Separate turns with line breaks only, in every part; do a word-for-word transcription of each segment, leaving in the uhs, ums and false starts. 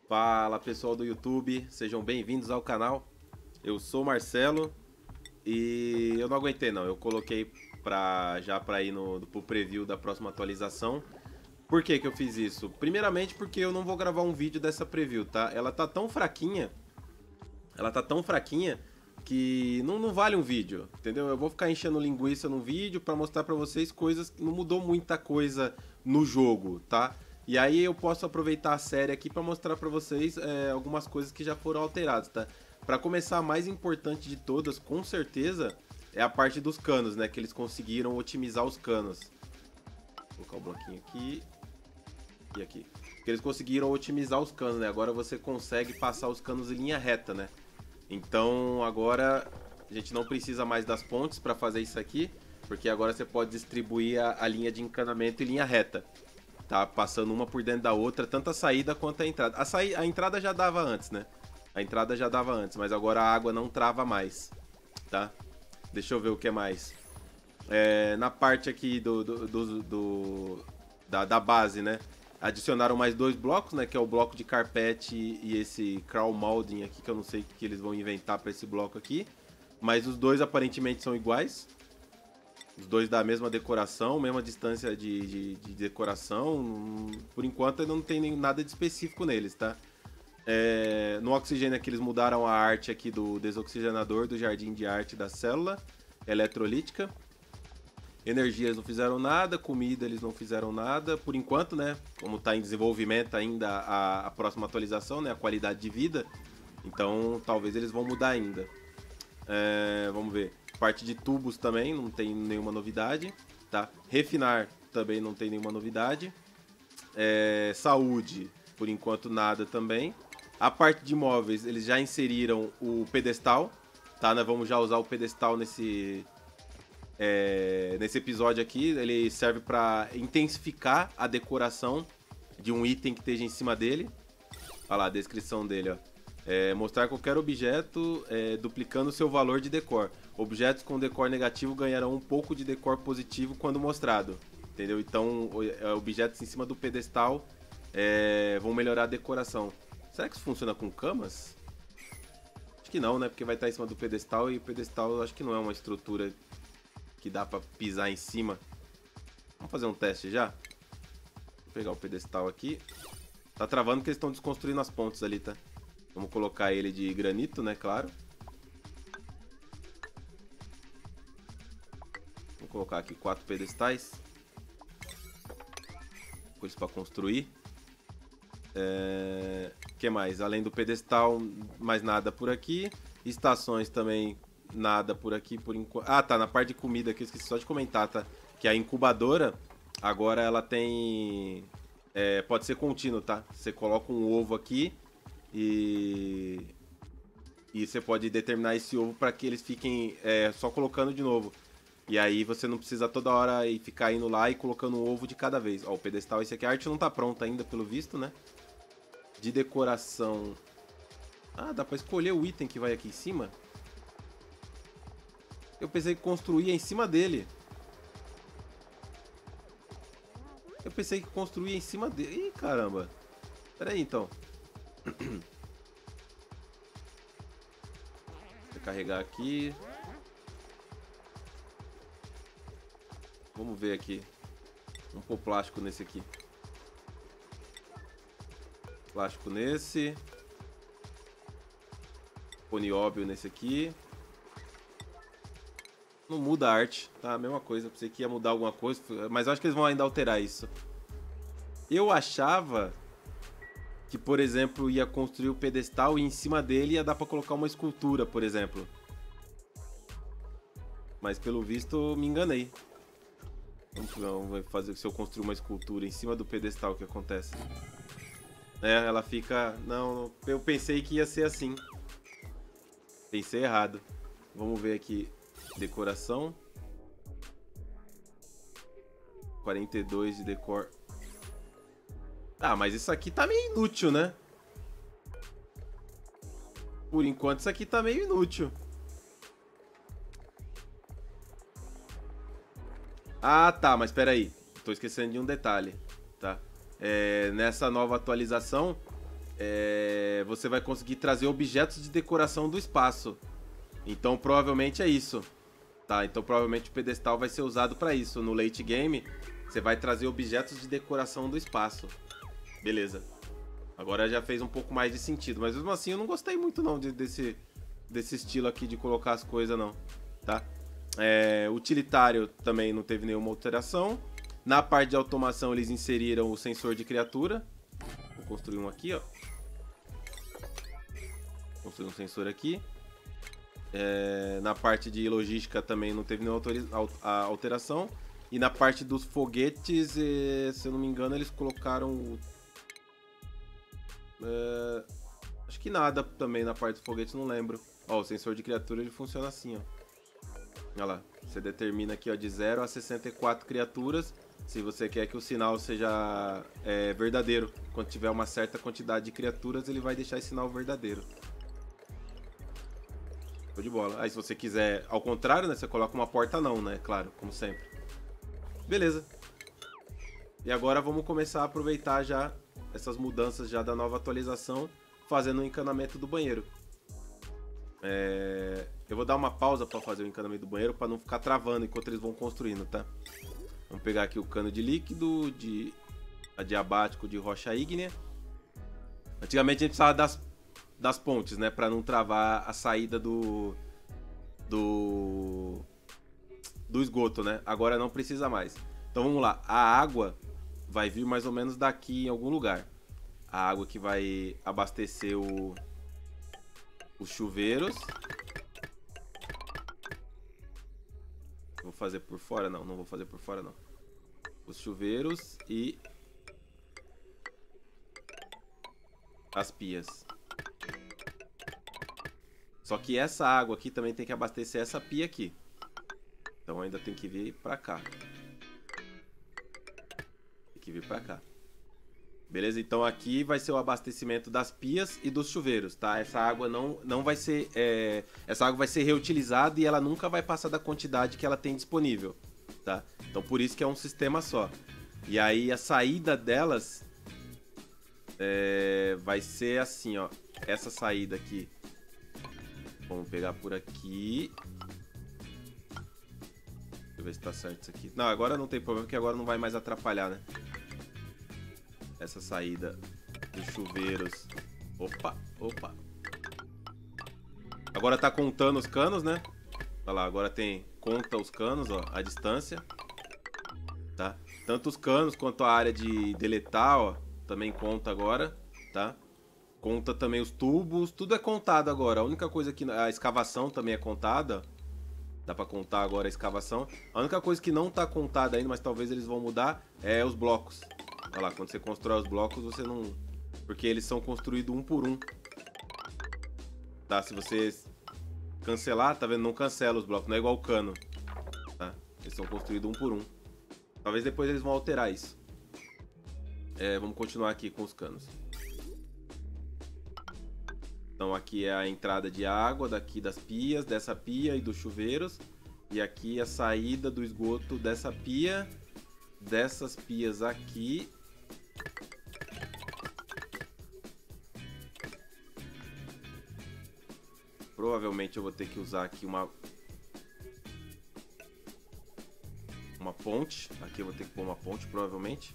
Fala pessoal do YouTube, sejam bem-vindos ao canal. Eu sou o Marcelo e eu não aguentei não, eu coloquei pra, já para ir no pro preview da próxima atualização. Por que que eu fiz isso? Primeiramente porque eu não vou gravar um vídeo dessa preview, tá? Ela tá tão fraquinha, ela tá tão fraquinha que não, não vale um vídeo, entendeu? Eu vou ficar enchendo linguiça no vídeo pra mostrar pra vocês coisas que não mudou muita coisa no jogo, tá? E aí eu posso aproveitar a série aqui pra mostrar pra vocês é, algumas coisas que já foram alteradas, tá? Pra começar, a mais importante de todas, com certeza, é a parte dos canos, né? Que eles conseguiram otimizar os canos. Vou colocar o bloquinho aqui e aqui. Que eles conseguiram otimizar os canos, né? Agora você consegue passar os canos em linha reta, né? Então agora a gente não precisa mais das pontes para fazer isso aqui, porque agora você pode distribuir a, a linha de encanamento em linha reta, tá? Passando uma por dentro da outra, tanto a saída quanto a entrada. A, saí a entrada já dava antes, né? A entrada já dava antes, mas agora a água não trava mais, tá? Deixa eu ver o que mais. É, na parte aqui do, do, do, do da, da base, né? Adicionaram mais dois blocos, né? Que é o bloco de carpete e esse crown molding aqui, que eu não sei o que eles vão inventar para esse bloco aqui. Mas os dois aparentemente são iguais. Os dois da mesma decoração, mesma distância de, de, de decoração. Por enquanto não tem nem nada de específico neles, tá? É, no oxigênio aqui eles mudaram a arte aqui do desoxigenador do jardim de arte da célula eletrolítica. Energia eles não fizeram nada, comida eles não fizeram nada, por enquanto, né? Como está em desenvolvimento ainda a, a próxima atualização, né? A qualidade de vida. Então talvez eles vão mudar ainda. É, vamos ver. Parte de tubos também não tem nenhuma novidade, tá? Refinar também não tem nenhuma novidade. É, saúde, por enquanto nada também. A parte de móveis eles já inseriram o pedestal, tá? Nós vamos já usar o pedestal nesse É, nesse episódio aqui. Ele serve para intensificar a decoração de um item que esteja em cima dele. Olha lá a descrição dele, ó. É, mostrar qualquer objeto é, duplicando seu valor de decor. Objetos com decor negativo ganharão um pouco de decor positivo quando mostrado. Entendeu? Então, objetos em cima do pedestal é, vão melhorar a decoração. Será que isso funciona com camas? Acho que não, né? Porque vai estar em cima do pedestal e o pedestal eu acho que não é uma estrutura que dá pra pisar em cima. Vamos fazer um teste já? Vou pegar o pedestal aqui. Tá travando porque eles estão desconstruindo as pontes ali, tá? Vamos colocar ele de granito, né? Claro. Vou colocar aqui quatro pedestais. Coisas pra construir. É... que mais? Além do pedestal, mais nada por aqui. Estações também... nada por aqui por enquanto. Ah, tá, na parte de comida aqui, eu esqueci só de comentar, tá? Que a incubadora, agora ela tem... É, pode ser contínuo, tá? Você coloca um ovo aqui e... E você pode determinar esse ovo para que eles fiquem é, só colocando de novo. E aí você não precisa toda hora ir ficar indo lá e colocando um ovo de cada vez. Ó, o pedestal, esse aqui, a arte não tá pronta ainda, pelo visto, né? De decoração... Ah, dá pra escolher o item que vai aqui em cima? Eu pensei que construía em cima dele. Eu pensei que construía em cima dele. Ih, caramba. Pera aí, então. Vou carregar aqui. Vamos ver aqui. Vamos pôr plástico nesse aqui. Plástico nesse. Pôr nióbio nesse aqui. Não muda a arte, tá? A mesma coisa. Pensei que ia mudar alguma coisa, mas eu acho que eles vão ainda alterar isso. Eu achava que, por exemplo, ia construir o pedestal e em cima dele ia dar pra colocar uma escultura, por exemplo. Mas pelo visto me enganei. Vamos ver fazer se eu construir uma escultura em cima do pedestal, o que acontece? É, ela fica... Não, eu pensei que ia ser assim. Pensei errado. Vamos ver aqui. Decoração. quarenta e dois de decor. Ah, mas isso aqui tá meio inútil, né? Por enquanto isso aqui tá meio inútil. Ah, tá, mas peraí. Tô esquecendo de um detalhe, tá? É, nessa nova atualização, é, você vai conseguir trazer objetos de decoração do espaço. Então provavelmente é isso. Tá, então provavelmente o pedestal vai ser usado para isso. No late game, você vai trazer objetos de decoração do espaço. Beleza. Agora já fez um pouco mais de sentido. Mas mesmo assim eu não gostei muito não de, desse, desse estilo aqui de colocar as coisas não. Tá? É, utilitário também não teve nenhuma alteração. Na parte de automação eles inseriram o sensor de criatura. Vou construir um aqui, ó. Vou construir um sensor aqui. É, na parte de logística também não teve nenhuma alteração. E na parte dos foguetes, é, se eu não me engano, eles colocaram... É, acho que nada também na parte dos foguetes, não lembro. Ó, o sensor de criatura ele funciona assim, ó. Olha lá, você determina aqui ó, de zero a sessenta e quatro criaturas. Se você quer que o sinal seja é, verdadeiro. Quando tiver uma certa quantidade de criaturas, ele vai deixar esse sinal verdadeiro. Show de bola. Aí se você quiser, ao contrário, né, você coloca uma porta não, né? Claro, como sempre. Beleza. E agora vamos começar a aproveitar já essas mudanças já da nova atualização, fazendo o encanamento do banheiro. É... Eu vou dar uma pausa para fazer o encanamento do banheiro para não ficar travando enquanto eles vão construindo, tá? Vamos pegar aqui o cano de líquido, de adiabático de rocha ígnea. Antigamente a gente precisava das, das pontes, né? Para não travar a saída do, do, do esgoto, né? Agora não precisa mais. Então vamos lá. A água vai vir mais ou menos daqui em algum lugar. A água que vai abastecer o, os chuveiros. Vou fazer por fora? Não, não vou fazer por fora não. Os chuveiros e as pias. Só que essa água aqui também tem que abastecer essa pia aqui. Então ainda tem que vir pra cá. Tem que vir pra cá. Beleza? Então aqui vai ser o abastecimento das pias e dos chuveiros, tá? Essa água não, não vai ser... É... Essa água vai ser reutilizada e ela nunca vai passar da quantidade que ela tem disponível, tá? Então por isso que é um sistema só. E aí a saída delas é... vai ser assim, ó. Essa saída aqui. Vamos pegar por aqui. Deixa eu ver se tá certo isso aqui. Não, agora não tem problema, porque agora não vai mais atrapalhar, né? Essa saída dos chuveiros. Opa, opa. Agora tá contando os canos, né? Olha lá, agora tem... Conta os canos, ó, a distância. Tá? Tanto os canos quanto a área de deletar, ó. Também conta agora, tá? Conta também os tubos. Tudo é contado agora. A única coisa que... A escavação também é contada. Dá pra contar agora a escavação. A única coisa que não tá contada ainda, mas talvez eles vão mudar, é os blocos. Olha lá, quando você constrói os blocos, você não... Porque eles são construídos um por um. Tá, se você cancelar, tá vendo? Não cancela os blocos, não é igual o cano. Tá? Eles são construídos um por um. Talvez depois eles vão alterar isso. É, vamos continuar aqui com os canos. Então aqui é a entrada de água, daqui das pias, dessa pia e dos chuveiros. E aqui a saída do esgoto dessa pia, dessas pias aqui. Provavelmente eu vou ter que usar aqui uma uma ponte. Aqui eu vou ter que pôr uma ponte, provavelmente,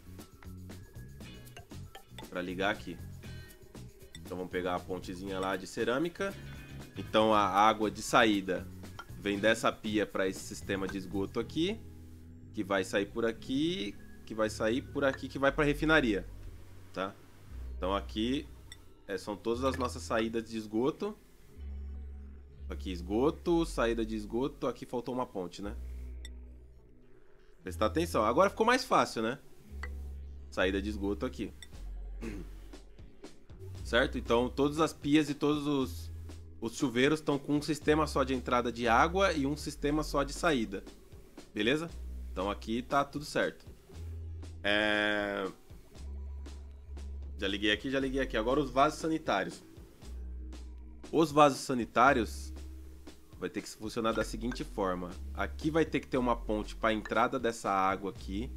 para ligar aqui. Então vamos pegar a pontezinha lá de cerâmica. Então a água de saída vem dessa pia para esse sistema de esgoto aqui, que vai sair por aqui, que vai sair por aqui, que vai para a refinaria, tá? Então aqui é, são todas as nossas saídas de esgoto. Aqui esgoto, saída de esgoto. Aqui faltou uma ponte, né? Prestar atenção. Agora ficou mais fácil, né? Saída de esgoto aqui. Certo? Então todas as pias e todos os, os chuveiros estão com um sistema só de entrada de água e um sistema só de saída. Beleza? Então aqui tá tudo certo. É... Já liguei aqui, já liguei aqui. Agora os vasos sanitários. Os vasos sanitários vai ter que funcionar da seguinte forma. Aqui vai ter que ter uma ponte para a entrada dessa água aqui.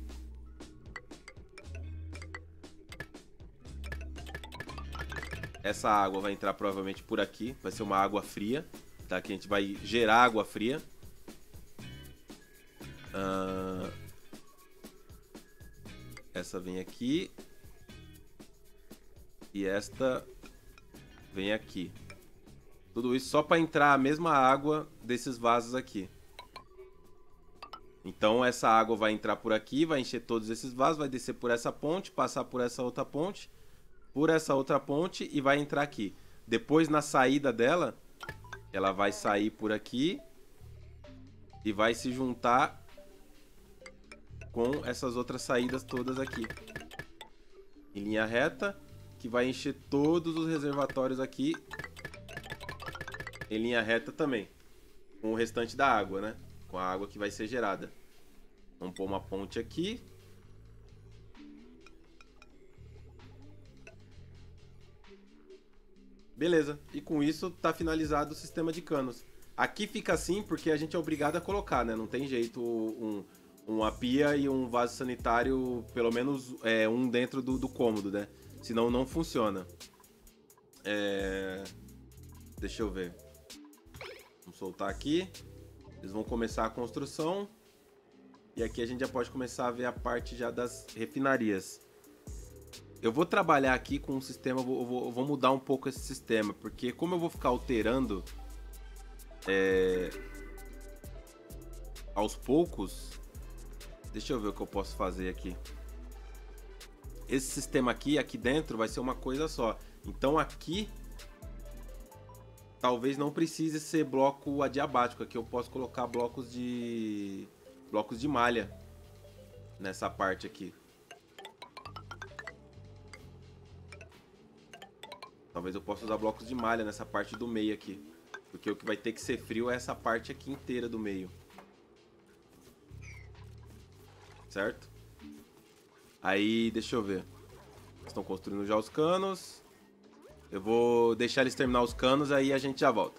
Essa água vai entrar provavelmente por aqui. Vai ser uma água fria, tá? Que a gente vai gerar água fria. Uh... Essa vem aqui. E esta vem aqui. Tudo isso só para entrar a mesma água desses vasos aqui. Então essa água vai entrar por aqui, vai encher todos esses vasos, vai descer por essa ponte, passar por essa outra ponte, por essa outra ponte e vai entrar aqui. Depois na saída dela, ela vai sair por aqui e vai se juntar com essas outras saídas todas aqui. Em linha reta, que vai encher todos os reservatórios aqui em linha reta também, com o restante da água, né? Com a água que vai ser gerada. Vamos pôr uma ponte aqui. Beleza, e com isso tá finalizado o sistema de canos. Aqui fica assim porque a gente é obrigado a colocar, né? Não tem jeito um, uma pia e um vaso sanitário, pelo menos é, um dentro do, do cômodo, né? Senão não funciona. É... Deixa eu ver. Vamos soltar aqui. Eles vão começar a construção. E aqui a gente já pode começar a ver a parte já das refinarias. Eu vou trabalhar aqui com um sistema, eu vou, eu vou, eu vou mudar um pouco esse sistema, porque como eu vou ficar alterando é, aos poucos, deixa eu ver o que eu posso fazer aqui. Esse sistema aqui, aqui dentro, vai ser uma coisa só. Então aqui, talvez não precise ser bloco adiabático, aqui eu posso colocar blocos de, blocos de malha nessa parte aqui. Talvez eu possa usar blocos de malha nessa parte do meio aqui. Porque o que vai ter que ser frio é essa parte aqui inteira do meio. Certo? Aí, deixa eu ver. Estão construindo já os canos. Eu vou deixar eles terminar os canos, aí a gente já volta.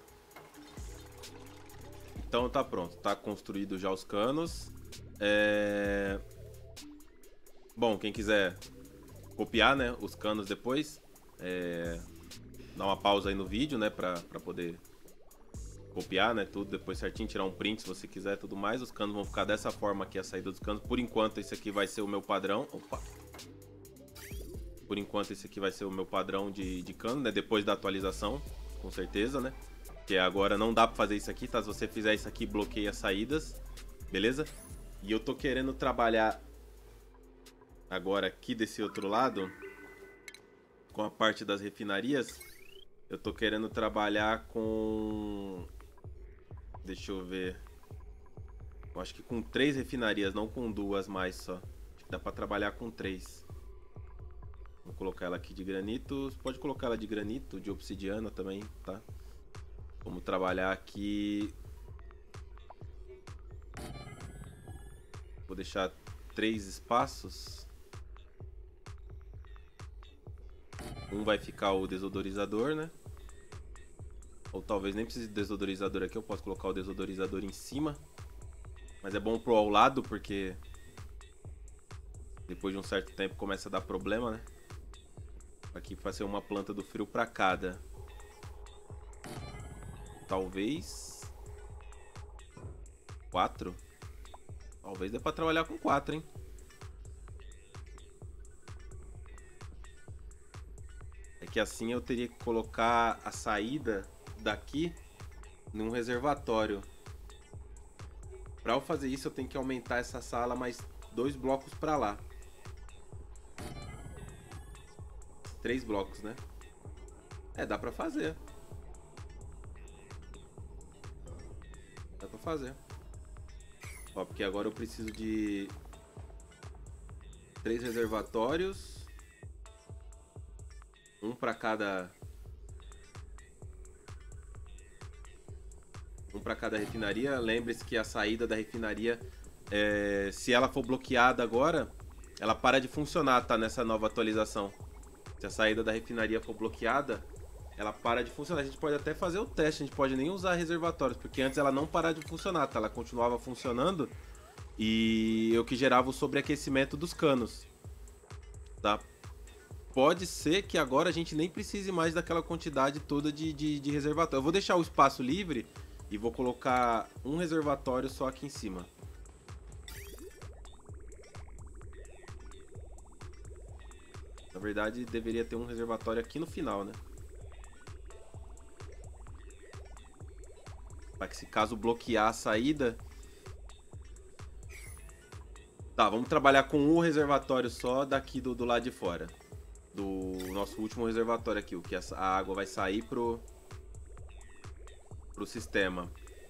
Então tá pronto. Tá construído já os canos. É... Bom, quem quiser copiar, né, os canos depois... É... Dá uma pausa aí no vídeo, né, pra, pra poder copiar, né, tudo depois certinho, tirar um print se você quiser, tudo mais. Os canos vão ficar dessa forma aqui, a saída dos canos. Por enquanto esse aqui vai ser o meu padrão. Opa! Por enquanto esse aqui vai ser o meu padrão de, de cano, né, depois da atualização, com certeza, né. Porque agora não dá pra fazer isso aqui, tá? Se você fizer isso aqui, bloqueia as saídas, beleza? E eu tô querendo trabalhar agora aqui desse outro lado, com a parte das refinarias. Eu tô querendo trabalhar com... Deixa eu ver. Eu acho que com três refinarias, não com duas mais só. Acho que dá pra trabalhar com três. Vou colocar ela aqui de granito. Você pode colocar ela de granito, de obsidiana também, tá? Vamos trabalhar aqui... Vou deixar três espaços. Um vai ficar o desodorizador, né? Ou talvez nem precise de desodorizador aqui. Eu posso colocar o desodorizador em cima. Mas é bom pro ao lado, porque depois de um certo tempo começa a dar problema, né? Aqui vai ser uma planta do frio pra cada. Talvez quatro. Talvez dê pra trabalhar com quatro, hein? É que assim eu teria que colocar a saída daqui num reservatório. Para eu fazer isso eu tenho que aumentar essa sala mais dois blocos para lá. Três blocos, né? É, dá para fazer. Dá para fazer. Ó, porque agora eu preciso de três reservatórios. Um para cada... Um para cada refinaria. Lembre-se que a saída da refinaria, é, se ela for bloqueada agora, ela para de funcionar, tá? Nessa nova atualização. Se a saída da refinaria for bloqueada, ela para de funcionar. A gente pode até fazer o teste, a gente pode nem usar reservatórios, porque antes ela não parava de funcionar, tá? Ela continuava funcionando e eu que gerava o sobreaquecimento dos canos, tá? pode ser que agora a gente nem precise mais daquela quantidade toda de, de, de reservatório. Eu vou deixar o espaço livre e vou colocar um reservatório só aqui em cima. Na verdade, deveria ter um reservatório aqui no final, né? Para que se caso bloquear a saída... Tá, vamos trabalhar com um reservatório só daqui do, do lado de fora. Do nosso último reservatório aqui, o que essa, a água vai sair pro, pro sistema.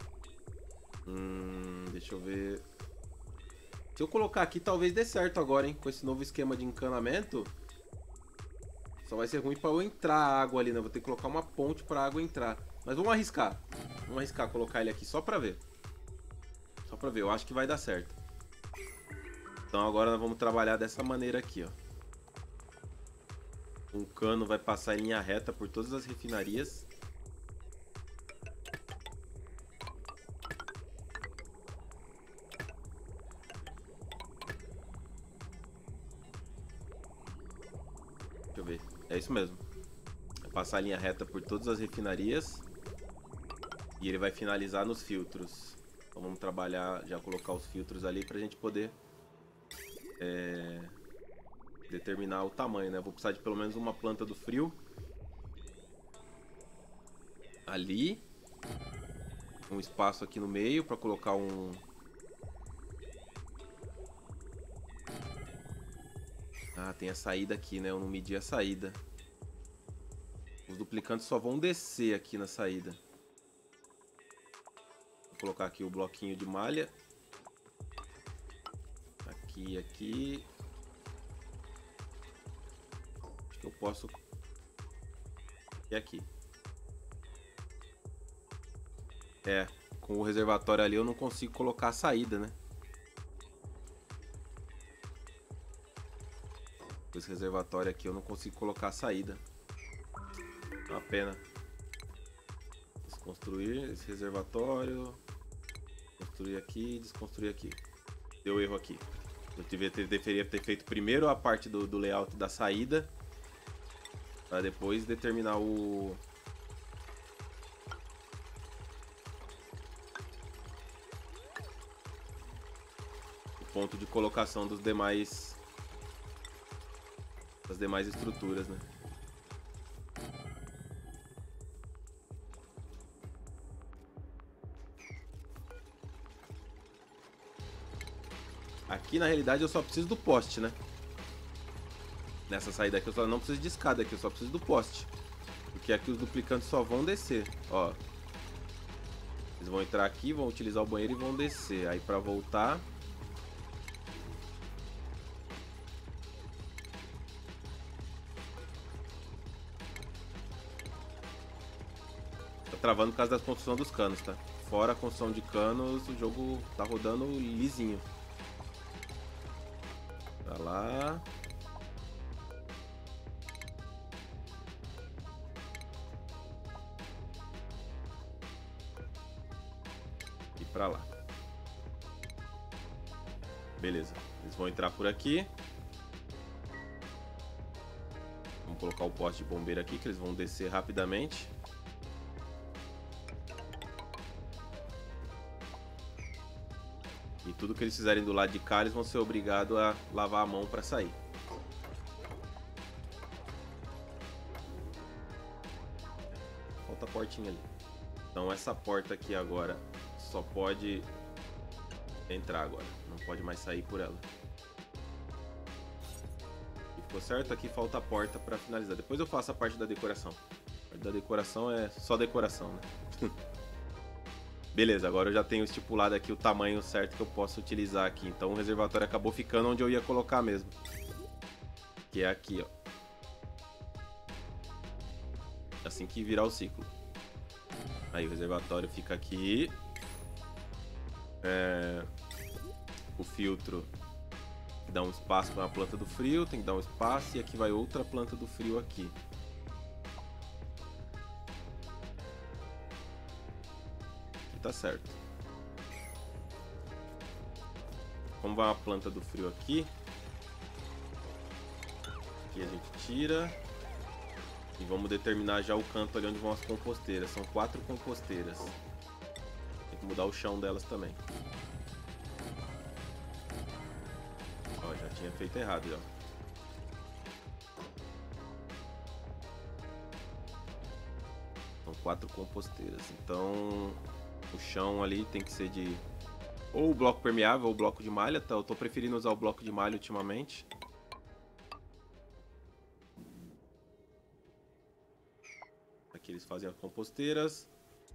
Hum, deixa eu ver... Se eu colocar aqui, talvez dê certo agora, hein? Com esse novo esquema de encanamento... Só vai ser ruim pra eu entrar a água ali, né? Vou ter que colocar uma ponte pra água entrar. Mas vamos arriscar. Vamos arriscar colocar ele aqui só pra ver. Só pra ver, eu acho que vai dar certo. Então agora nós vamos trabalhar dessa maneira aqui, ó. Um cano vai passar em linha reta por todas as refinarias. Deixa eu ver. É isso mesmo. Vai passar a linha reta por todas as refinarias. E ele vai finalizar nos filtros. Então vamos trabalhar, já colocar os filtros ali pra gente poder é, determinar o tamanho, né? Vou precisar de pelo menos uma planta do frio. Ali. Um espaço aqui no meio pra colocar um... Ah, tem a saída aqui, né? Eu não medi a saída. Os duplicantes só vão descer aqui na saída. Vou colocar aqui o bloquinho de malha. Aqui, aqui. Acho que eu posso... E aqui. É, com o reservatório ali eu não consigo colocar a saída, né? Esse reservatório aqui eu não consigo colocar a saída. É uma pena. Desconstruir esse reservatório. Construir aqui, desconstruir aqui. Deu erro aqui. Eu devia ter, deveria ter feito primeiro a parte do, do layout da saída. Para depois determinar o... o ponto de colocação dos demais... das demais estruturas, né? Aqui na realidade eu só preciso do poste, né? Nessa saída aqui eu só não preciso de escada aqui, eu só preciso do poste. Porque aqui os duplicantes só vão descer, ó. Eles vão entrar aqui, vão utilizar o banheiro e vão descer. Aí pra voltar... Tá travando por causa da construção dos canos, tá? Fora a construção de canos, o jogo tá rodando lisinho. Pra lá. E pra lá. Beleza. Eles vão entrar por aqui. Vamos colocar o poste de bombeiro aqui, que eles vão descer rapidamente. E tudo que eles fizerem do lado de cá, eles vão ser obrigados a lavar a mão para sair. Falta a portinha ali. Então essa porta aqui agora só pode entrar agora. Não pode mais sair por ela. E ficou certo? Aqui falta a porta para finalizar. Depois eu faço a parte da decoração. A parte da decoração é só decoração, né? Beleza, agora eu já tenho estipulado aqui o tamanho certo que eu posso utilizar aqui. Então o reservatório acabou ficando onde eu ia colocar mesmo. Que é aqui, ó. Assim que virar o ciclo. Aí o reservatório fica aqui. É... O filtro dá um espaço para a planta do frio. Tem que dar um espaço. E aqui vai outra planta do frio aqui. Tá certo. Como vai uma planta do frio aqui, aqui a gente tira. E vamos determinar já o canto ali onde vão as composteiras. São quatro composteiras. Tem que mudar o chão delas também. Ó, já tinha feito errado, ó. São quatro composteiras. Então, o chão ali tem que ser de ou bloco permeável ou bloco de malha. Tá? Eu tô preferindo usar o bloco de malha ultimamente. Aqui eles fazem as composteiras.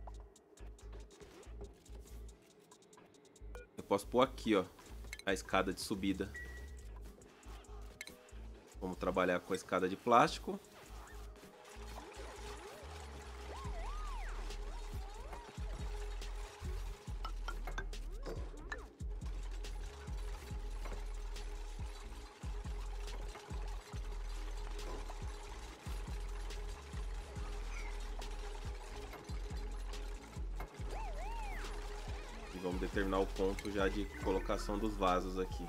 Eu posso pôr aqui, ó, a escada de subida. Vamos trabalhar com a escada de plástico. Vamos determinar o ponto já de colocação dos vasos aqui.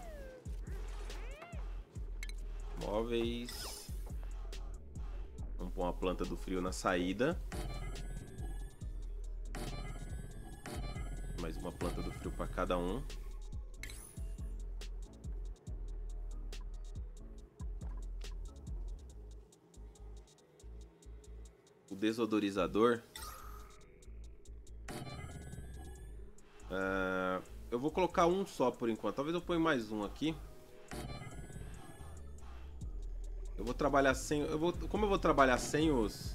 Móveis. Vamos pôr uma planta do frio na saída. Mais uma planta do frio para cada um. O desodorizador. Uh, eu vou colocar um só por enquanto. Talvez eu ponha mais um aqui. Eu vou trabalhar sem... Eu vou, como eu vou trabalhar sem os...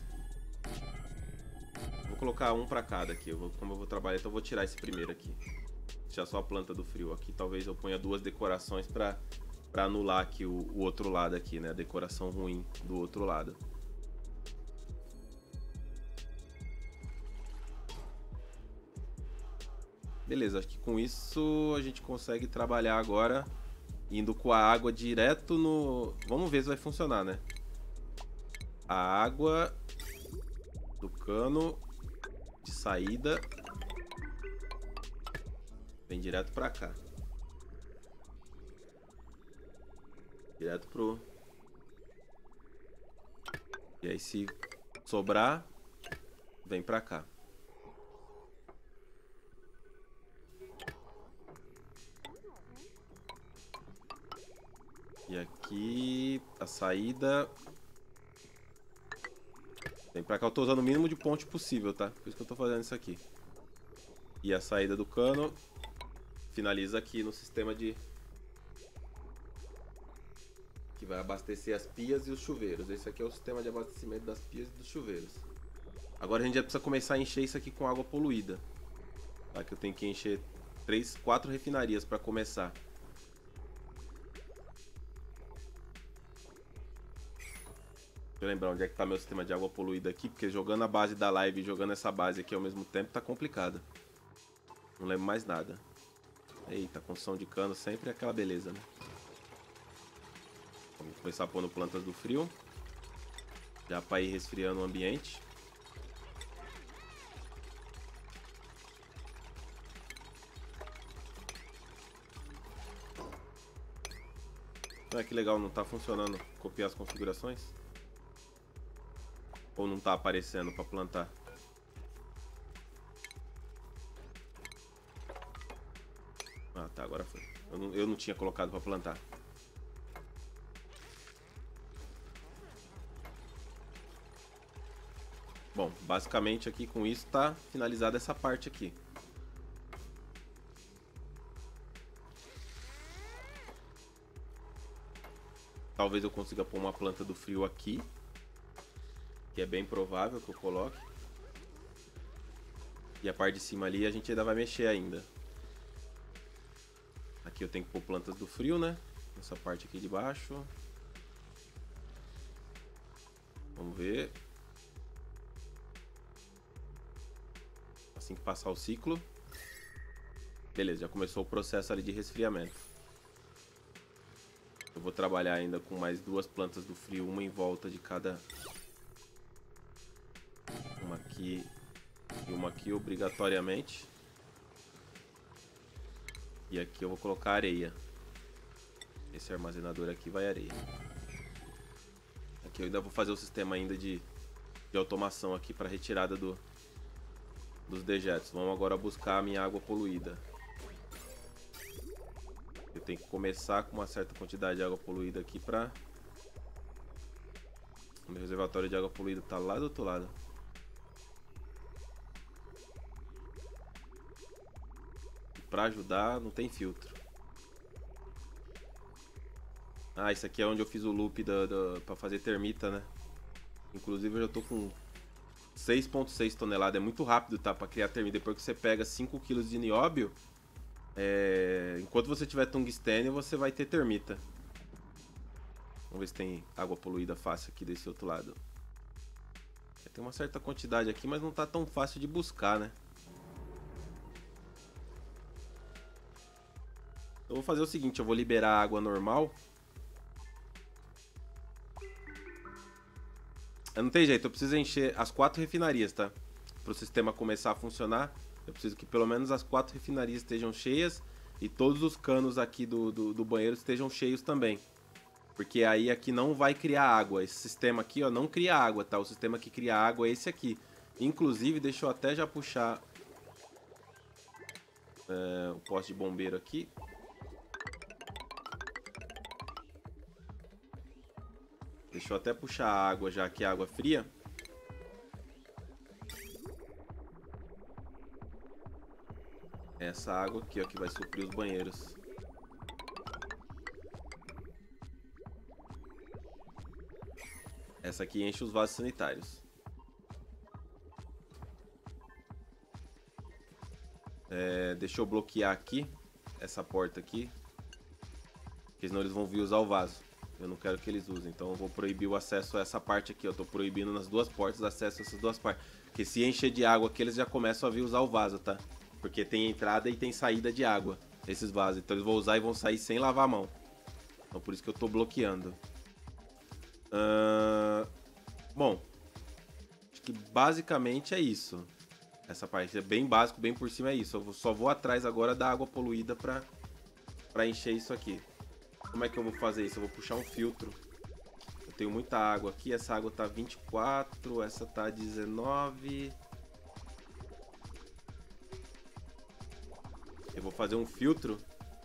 Vou colocar um pra cada aqui. Eu vou, como eu vou trabalhar, então eu vou tirar esse primeiro aqui. Deixar só a planta do frio aqui. Talvez eu ponha duas decorações pra, pra anular aqui o, o outro lado aqui, né? A decoração ruim do outro lado. Beleza, acho que com isso a gente consegue trabalhar agora indo com a água direto no... Vamos ver se vai funcionar, né? A água do cano de saída vem direto pra cá. Direto pro... E aí se sobrar, vem pra cá. E aqui a saída vem pra cá. Eu tô usando o mínimo de ponte possível, tá? Por isso que eu tô fazendo isso aqui. E a saída do cano finaliza aqui no sistema de... que vai abastecer as pias e os chuveiros. Esse aqui é o sistema de abastecimento das pias e dos chuveiros. Agora a gente já precisa começar a encher isso aqui com água poluída. Tá? Que eu tenho que encher três, quatro refinarias pra começar. Deixa eu lembrar onde é que tá meu sistema de água poluída aqui, porque jogando a base da live e jogando essa base aqui ao mesmo tempo tá complicado. Não lembro mais nada. Eita, construção de cano sempre é aquela beleza, né? Vamos começar pondo plantas do frio. Já para ir resfriando o ambiente. Olha que legal, não tá funcionando copiar as configurações? Ou não tá aparecendo para plantar? Ah, tá, agora foi. Eu não, eu não tinha colocado para plantar. Bom, basicamente aqui com isso tá finalizada essa parte aqui. Talvez eu consiga pôr uma planta do frio aqui. Que é bem provável que eu coloque. E a parte de cima ali a gente ainda vai mexer ainda. Aqui eu tenho que pôr plantas do frio, né? Essa parte aqui de baixo. Vamos ver. Assim que passar o ciclo. Beleza, já começou o processo ali de resfriamento. Eu vou trabalhar ainda com mais duas plantas do frio, uma em volta de cada... Uma aqui e uma aqui obrigatoriamente. E aqui eu vou colocar areia. Esse armazenador aqui vai areia. Que eu ainda vou fazer o sistema ainda de, de automação aqui para retirada do, dos dejetos. Vamos agora buscar a minha água poluída. Eu tenho que começar com uma certa quantidade de água poluída aqui para... O meu reservatório de água poluída tá lá do outro lado. Para ajudar, não tem filtro. Ah, isso aqui é onde eu fiz o loop da, da, pra fazer termita, né? Inclusive eu já tô com seis vírgula seis toneladas. É muito rápido, tá? Pra criar termita. Depois que você pega cinco quilos de nióbio, é... enquanto você tiver tungstênio, você vai ter termita. Vamos ver se tem água poluída fácil aqui desse outro lado. Tem uma certa quantidade aqui, mas não tá tão fácil de buscar, né? Eu vou fazer o seguinte, eu vou liberar a água normal. Não tem jeito, eu preciso encher as quatro refinarias, tá? Para o sistema começar a funcionar, eu preciso que pelo menos as quatro refinarias estejam cheias e todos os canos aqui do, do, do banheiro estejam cheios também. Porque aí aqui não vai criar água. Esse sistema aqui, ó, não cria água, tá? O sistema que cria água é esse aqui. Inclusive, deixa eu até já puxar é, o poste de bombeiro aqui. Deixa eu até puxar a água já que é água fria. Essa água aqui, ó, que vai suprir os banheiros. Essa aqui enche os vasos sanitários. É, deixa eu bloquear aqui essa porta aqui, porque senão eles vão vir usar o vaso. Eu não quero que eles usem, então eu vou proibir o acesso a essa parte aqui. Eu tô proibindo nas duas portas o acesso a essas duas partes. Porque se encher de água aqui, eles já começam a vir usar o vaso, tá? Porque tem entrada e tem saída de água, esses vasos. Então eles vão usar e vão sair sem lavar a mão. Então por isso que eu tô bloqueando. Uh... Bom, acho que basicamente é isso. Essa parte é bem básico, bem por cima é isso. Eu só vou atrás agora da água poluída pra, pra encher isso aqui. Como é que eu vou fazer isso? Eu vou puxar um filtro. Eu tenho muita água aqui. Essa água tá vinte e quatro, essa tá dezenove. Eu vou fazer um filtro.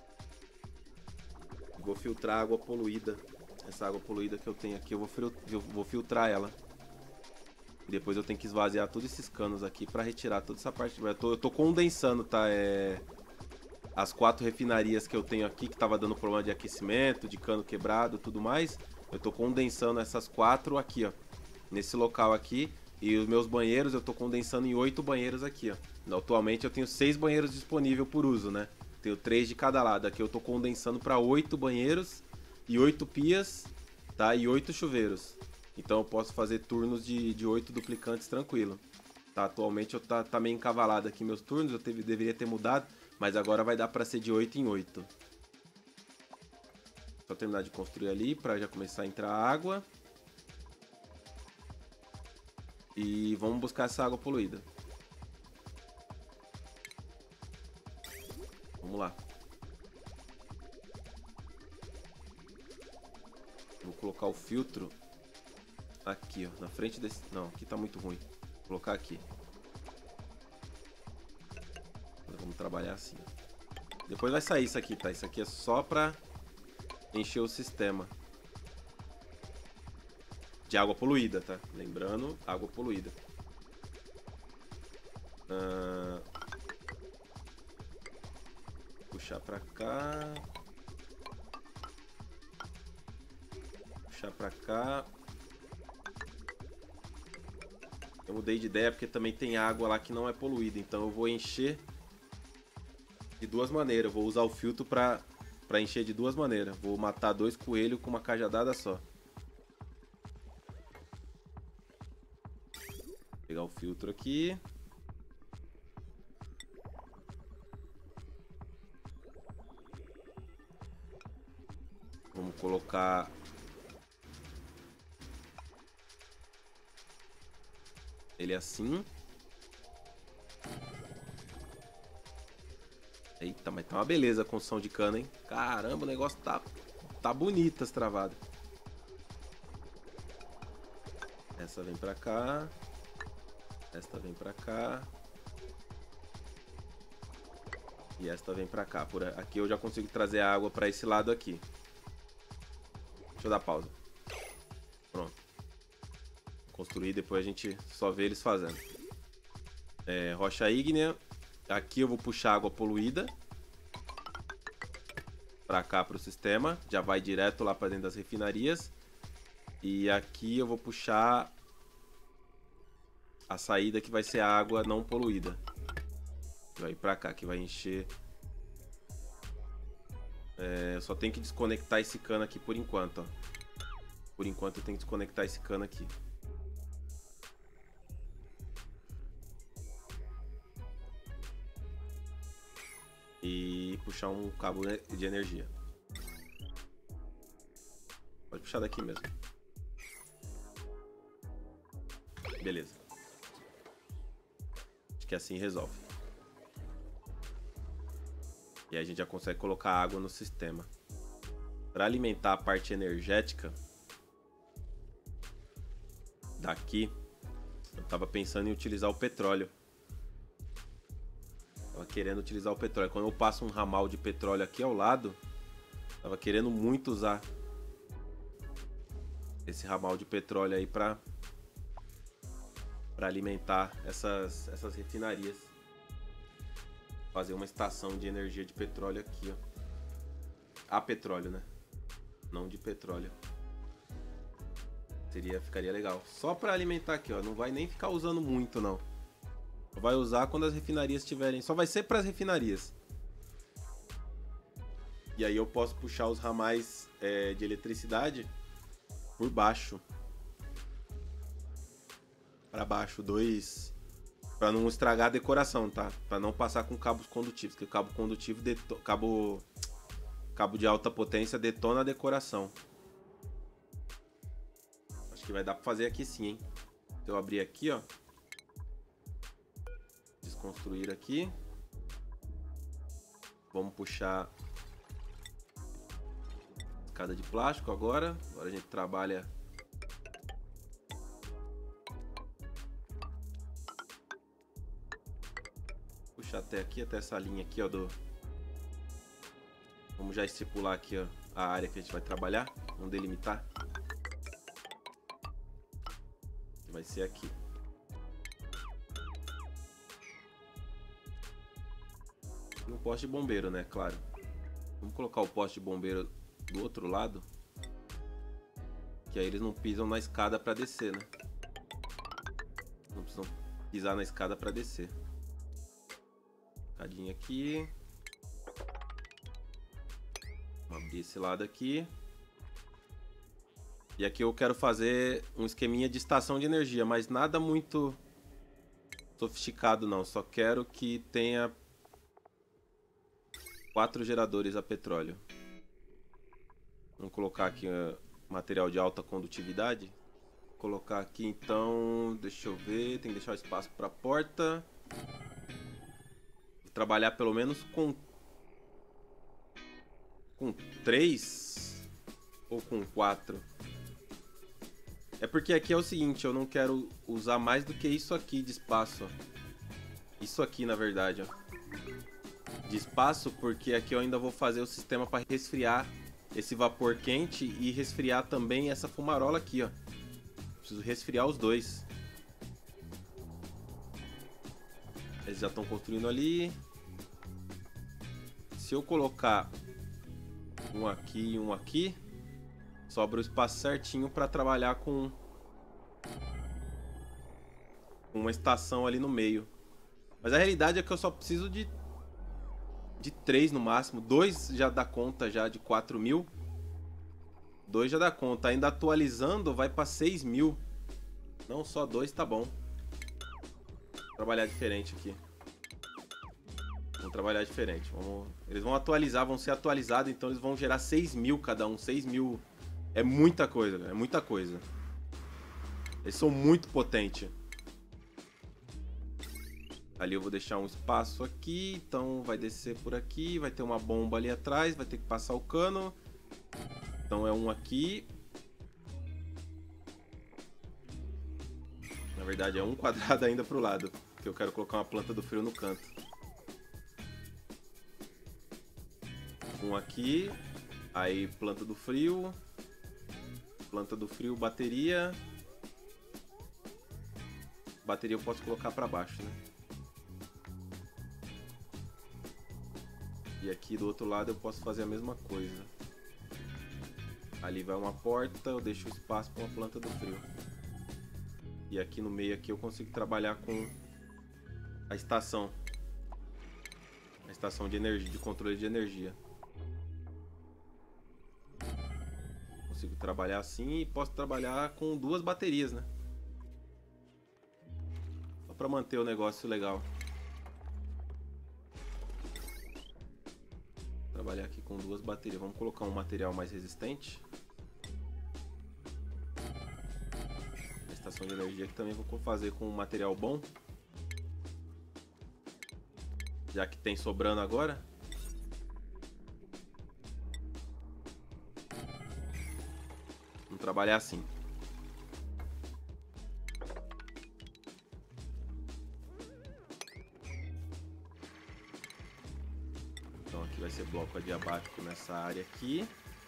Vou filtrar a água poluída. Essa água poluída que eu tenho aqui, eu vou, eu vou filtrar ela. E depois eu tenho que esvaziar todos esses canos aqui pra retirar toda essa parte. Eu tô, eu tô condensando, tá? É... As quatro refinarias que eu tenho aqui, que tava dando problema de aquecimento, de cano quebrado, tudo mais. Eu tô condensando essas quatro aqui, ó. Nesse local aqui. E os meus banheiros, eu tô condensando em oito banheiros aqui, ó. Atualmente eu tenho seis banheiros disponíveis por uso, né? Tenho três de cada lado. Aqui eu tô condensando para oito banheiros e oito pias, tá? E oito chuveiros. Então eu posso fazer turnos de, de oito duplicantes tranquilo. Tá? Atualmente eu tá, tá meio encavalado aqui meus turnos, eu teve, deveria ter mudado. Mas agora vai dar pra ser de oito em oito. Só terminar de construir ali pra já começar a entrar água. E vamos buscar essa água poluída. Vamos lá. Vou colocar o filtro aqui, ó, na frente desse... Não, aqui tá muito ruim. Vou colocar aqui. Vamos trabalhar assim. Depois vai sair isso aqui, tá? Isso aqui é só pra encher o sistema de água poluída, tá? Lembrando, água poluída. Ah, puxar pra cá. Puxar pra cá. Eu mudei de ideia porque também tem água lá que não é poluída. Então eu vou encher de duas maneiras. Eu vou usar o filtro pra, pra encher de duas maneiras. Vou matar dois coelhos com uma cajadada só. Vou pegar o filtro aqui. Vamos colocar... ele assim. Eita, mas tá uma beleza a construção de cano, hein? Caramba, o negócio tá, tá bonito as travadas. Essa vem pra cá. Esta vem pra cá. E esta vem pra cá. Por aqui eu já consigo trazer a água pra esse lado aqui. Deixa eu dar pausa. Pronto. Construir, depois a gente só vê eles fazendo. É, rocha ígnea. Aqui eu vou puxar água poluída pra cá pro sistema. Já vai direto lá pra dentro das refinarias. E aqui eu vou puxar a saída que vai ser a água não poluída. Vai pra cá, que vai encher. É, eu só tenho que desconectar esse cano aqui por enquanto, ó. Por enquanto eu tenho que desconectar esse cano aqui. E puxar um cabo de energia. Pode puxar daqui mesmo. Beleza. Acho que assim resolve. E aí a gente já consegue colocar água no sistema. Para alimentar a parte energética daqui, eu tava pensando em utilizar o petróleo. Tava querendo utilizar o petróleo. Quando eu passo um ramal de petróleo aqui ao lado, tava querendo muito usar esse ramal de petróleo aí para para alimentar essas, essas refinarias. Fazer uma estação de energia de petróleo aqui, ó. A petróleo, né? Não de petróleo. Seria, ficaria legal. Só para alimentar aqui, ó. Não vai nem ficar usando muito, não. Vai usar quando as refinarias tiverem. Só vai ser para as refinarias. E aí eu posso puxar os ramais é, de eletricidade por baixo. Para baixo, dois... Pra não estragar a decoração, tá? Pra não passar com cabos condutivos. Porque o cabo condutivo, deto... cabo... cabo de alta potência detona a decoração. Acho que vai dar pra fazer aqui sim, hein? Se eu abrir aqui, ó. Desconstruir aqui. Vamos puxar escada de plástico agora. Agora a gente trabalha... até aqui, até essa linha aqui, ó, do... Vamos já estipular aqui, ó, a área que a gente vai trabalhar. Vamos delimitar. Vai ser aqui. E um poste de bombeiro, né, claro. Vamos colocar o poste de bombeiro do outro lado. Que aí eles não pisam na escada pra descer, né. Não precisam pisar na escada pra descer. Aqui. Vamos abrir esse lado aqui. E aqui eu quero fazer um esqueminha de estação de energia, mas nada muito sofisticado não. Só quero que tenha quatro geradores a petróleo. Vamos colocar aqui uh, material de alta condutividade. Vou colocar aqui então, deixa eu ver, tem que deixar espaço para a porta. Trabalhar pelo menos com com três ou com quatro. É porque aqui é o seguinte, eu não quero usar mais do que isso aqui de espaço, ó. Isso aqui, na verdade, ó. De espaço, porque aqui eu ainda vou fazer o sistema para resfriar esse vapor quente e resfriar também essa fumarola aqui, ó. Preciso resfriar os dois. Eles já estão construindo ali. Se eu colocar um aqui e um aqui, sobra o espaço certinho para trabalhar com uma estação ali no meio. Mas a realidade é que eu só preciso de de três no máximo. Dois já dá conta já de quatro mil. Dois já dá conta. Ainda atualizando vai para seis mil. Não, só dois tá bom. Vou trabalhar diferente aqui. Vamos trabalhar diferente. Vamos... Eles vão atualizar, vão ser atualizados, então eles vão gerar seis mil cada um. seis mil é muita coisa, é muita coisa. Eles são muito potentes. Ali eu vou deixar um espaço aqui, então vai descer por aqui, vai ter uma bomba ali atrás, vai ter que passar o cano. Então é um aqui. verdade é um quadrado ainda pro lado, porque eu quero colocar uma planta do frio no canto. Um aqui, aí planta do frio, planta do frio, bateria. Bateria eu posso colocar pra baixo, né? E aqui do outro lado eu posso fazer a mesma coisa. Ali vai uma porta, eu deixo espaço para uma planta do frio. E aqui no meio aqui eu consigo trabalhar com a estação. A estação de energia, de controle de energia. Consigo trabalhar assim e posso trabalhar com duas baterias, né? Só para manter o negócio legal. Trabalhar aqui com duas baterias. Vamos colocar um material mais resistente. A estação de energia aqui também vou fazer com um material bom. Já que tem sobrando agora. Vamos trabalhar assim. Então aqui vai ser bloco adiabático nessa área aqui.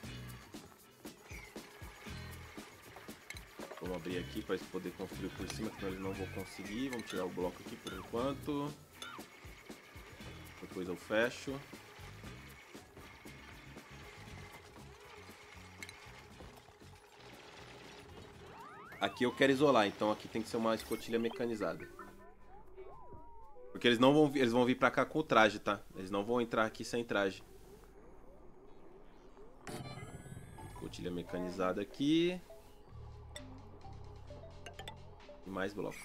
Vamos abrir aqui para eles poderem construir por cima, senão eles não vão conseguir. Vamos tirar o bloco aqui por enquanto. Depois eu fecho. Aqui eu quero isolar, então aqui tem que ser uma escotilha mecanizada. Porque eles não vão, eles vão vir pra cá com o traje, tá? Eles não vão entrar aqui sem traje. Escotilha mecanizada aqui. E mais blocos.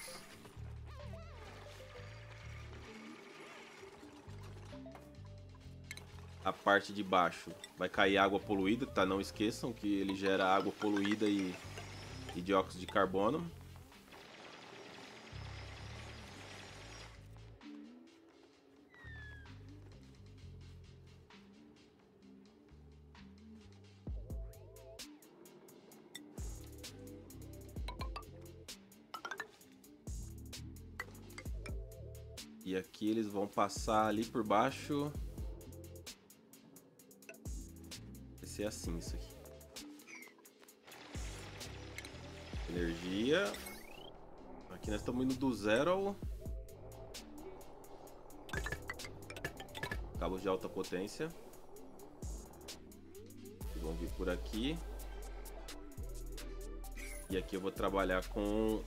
A parte de baixo vai cair água poluída, tá? Não esqueçam que ele gera água poluída e, e dióxido de carbono. E aqui eles vão passar ali por baixo. Vai ser assim isso aqui. Energia. Aqui nós estamos indo do zero ao... Cabos de alta potência. Que vão vir por aqui. E aqui eu vou trabalhar com...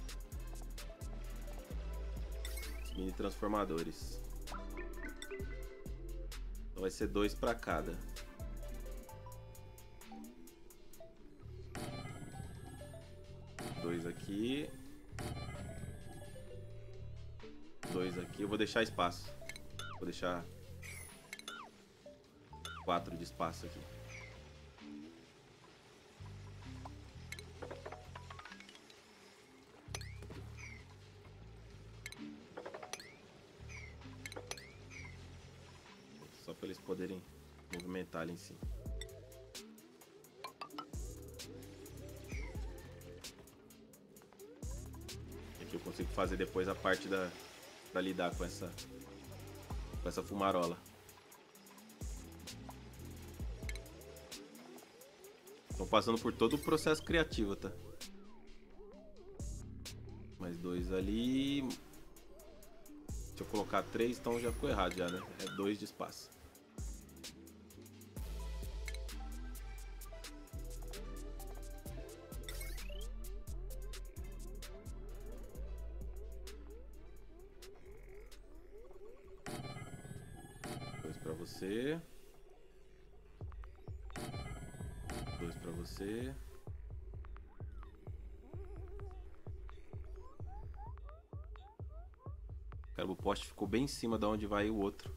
mini transformadores. Então vai ser dois para cada. Dois aqui. Dois aqui. Eu vou deixar espaço. Vou deixar quatro de espaço aqui. Só para eles poderem movimentar ali em cima. Aqui eu consigo fazer depois a parte da para lidar com essa com essa fumarola. Estão passando por todo o processo criativo, tá? Mais dois ali. Se eu colocar três, então já ficou errado já, né? É dois de espaço. Dois pra você. Dois pra você. Cara, o poste ficou bem em cima de onde vai o outro.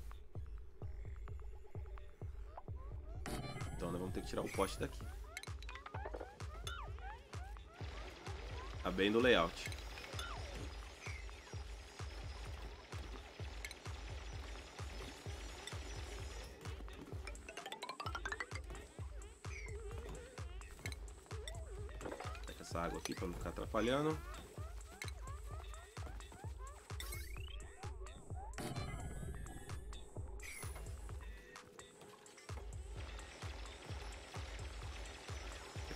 Então nós vamos ter que tirar o poste daqui. Tá bem do layout. Pega essa água aqui para não ficar atrapalhando.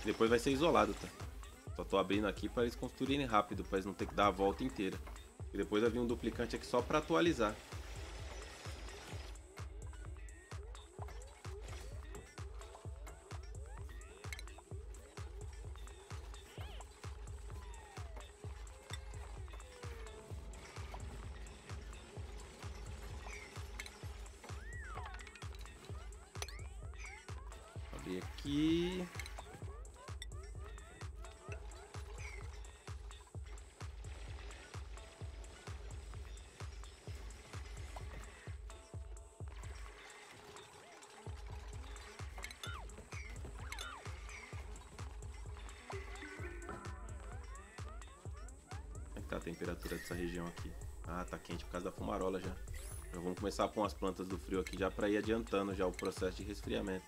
Depois vai ser isolado, tá? Só tô abrindo aqui para eles construírem rápido, para eles não ter que dar a volta inteira. E depois vai vir um duplicante aqui só para atualizar. Abrir aqui. Tá a temperatura dessa região aqui. Ah, tá quente por causa da fumarola já. Já vamos começar a pôr umas plantas do frio aqui já para ir adiantando já o processo de resfriamento.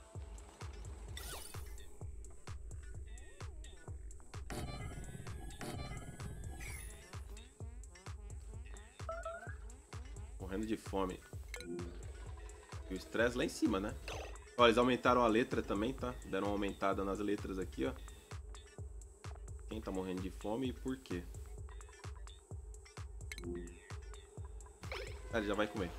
Morrendo de fome. E o estresse lá em cima, né? Ó, eles aumentaram a letra também, tá? Deram uma aumentada nas letras aqui, ó. Quem tá morrendo de fome e por quê? Ah, ele já vai comer.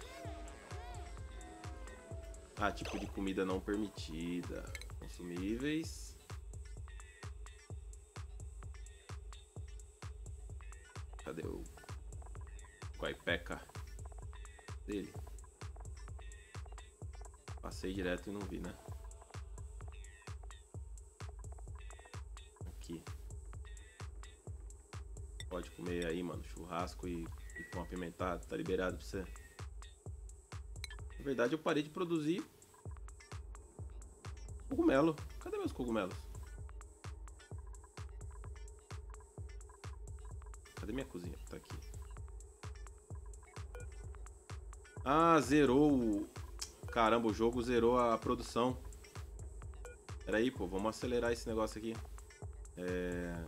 Ah, tipo de comida não permitida. Consumíveis. Cadê o Guaipeca dele? Passei direto e não vi, né? Aqui. Pode comer aí, mano. Churrasco e, e pão apimentado. Tá liberado pra você. Na verdade, eu parei de produzir cogumelo. Cadê meus cogumelos? Cadê minha cozinha? Tá aqui. Ah, zerou o... Caramba, o jogo zerou a produção. Pera aí, pô. Vamos acelerar esse negócio aqui. É...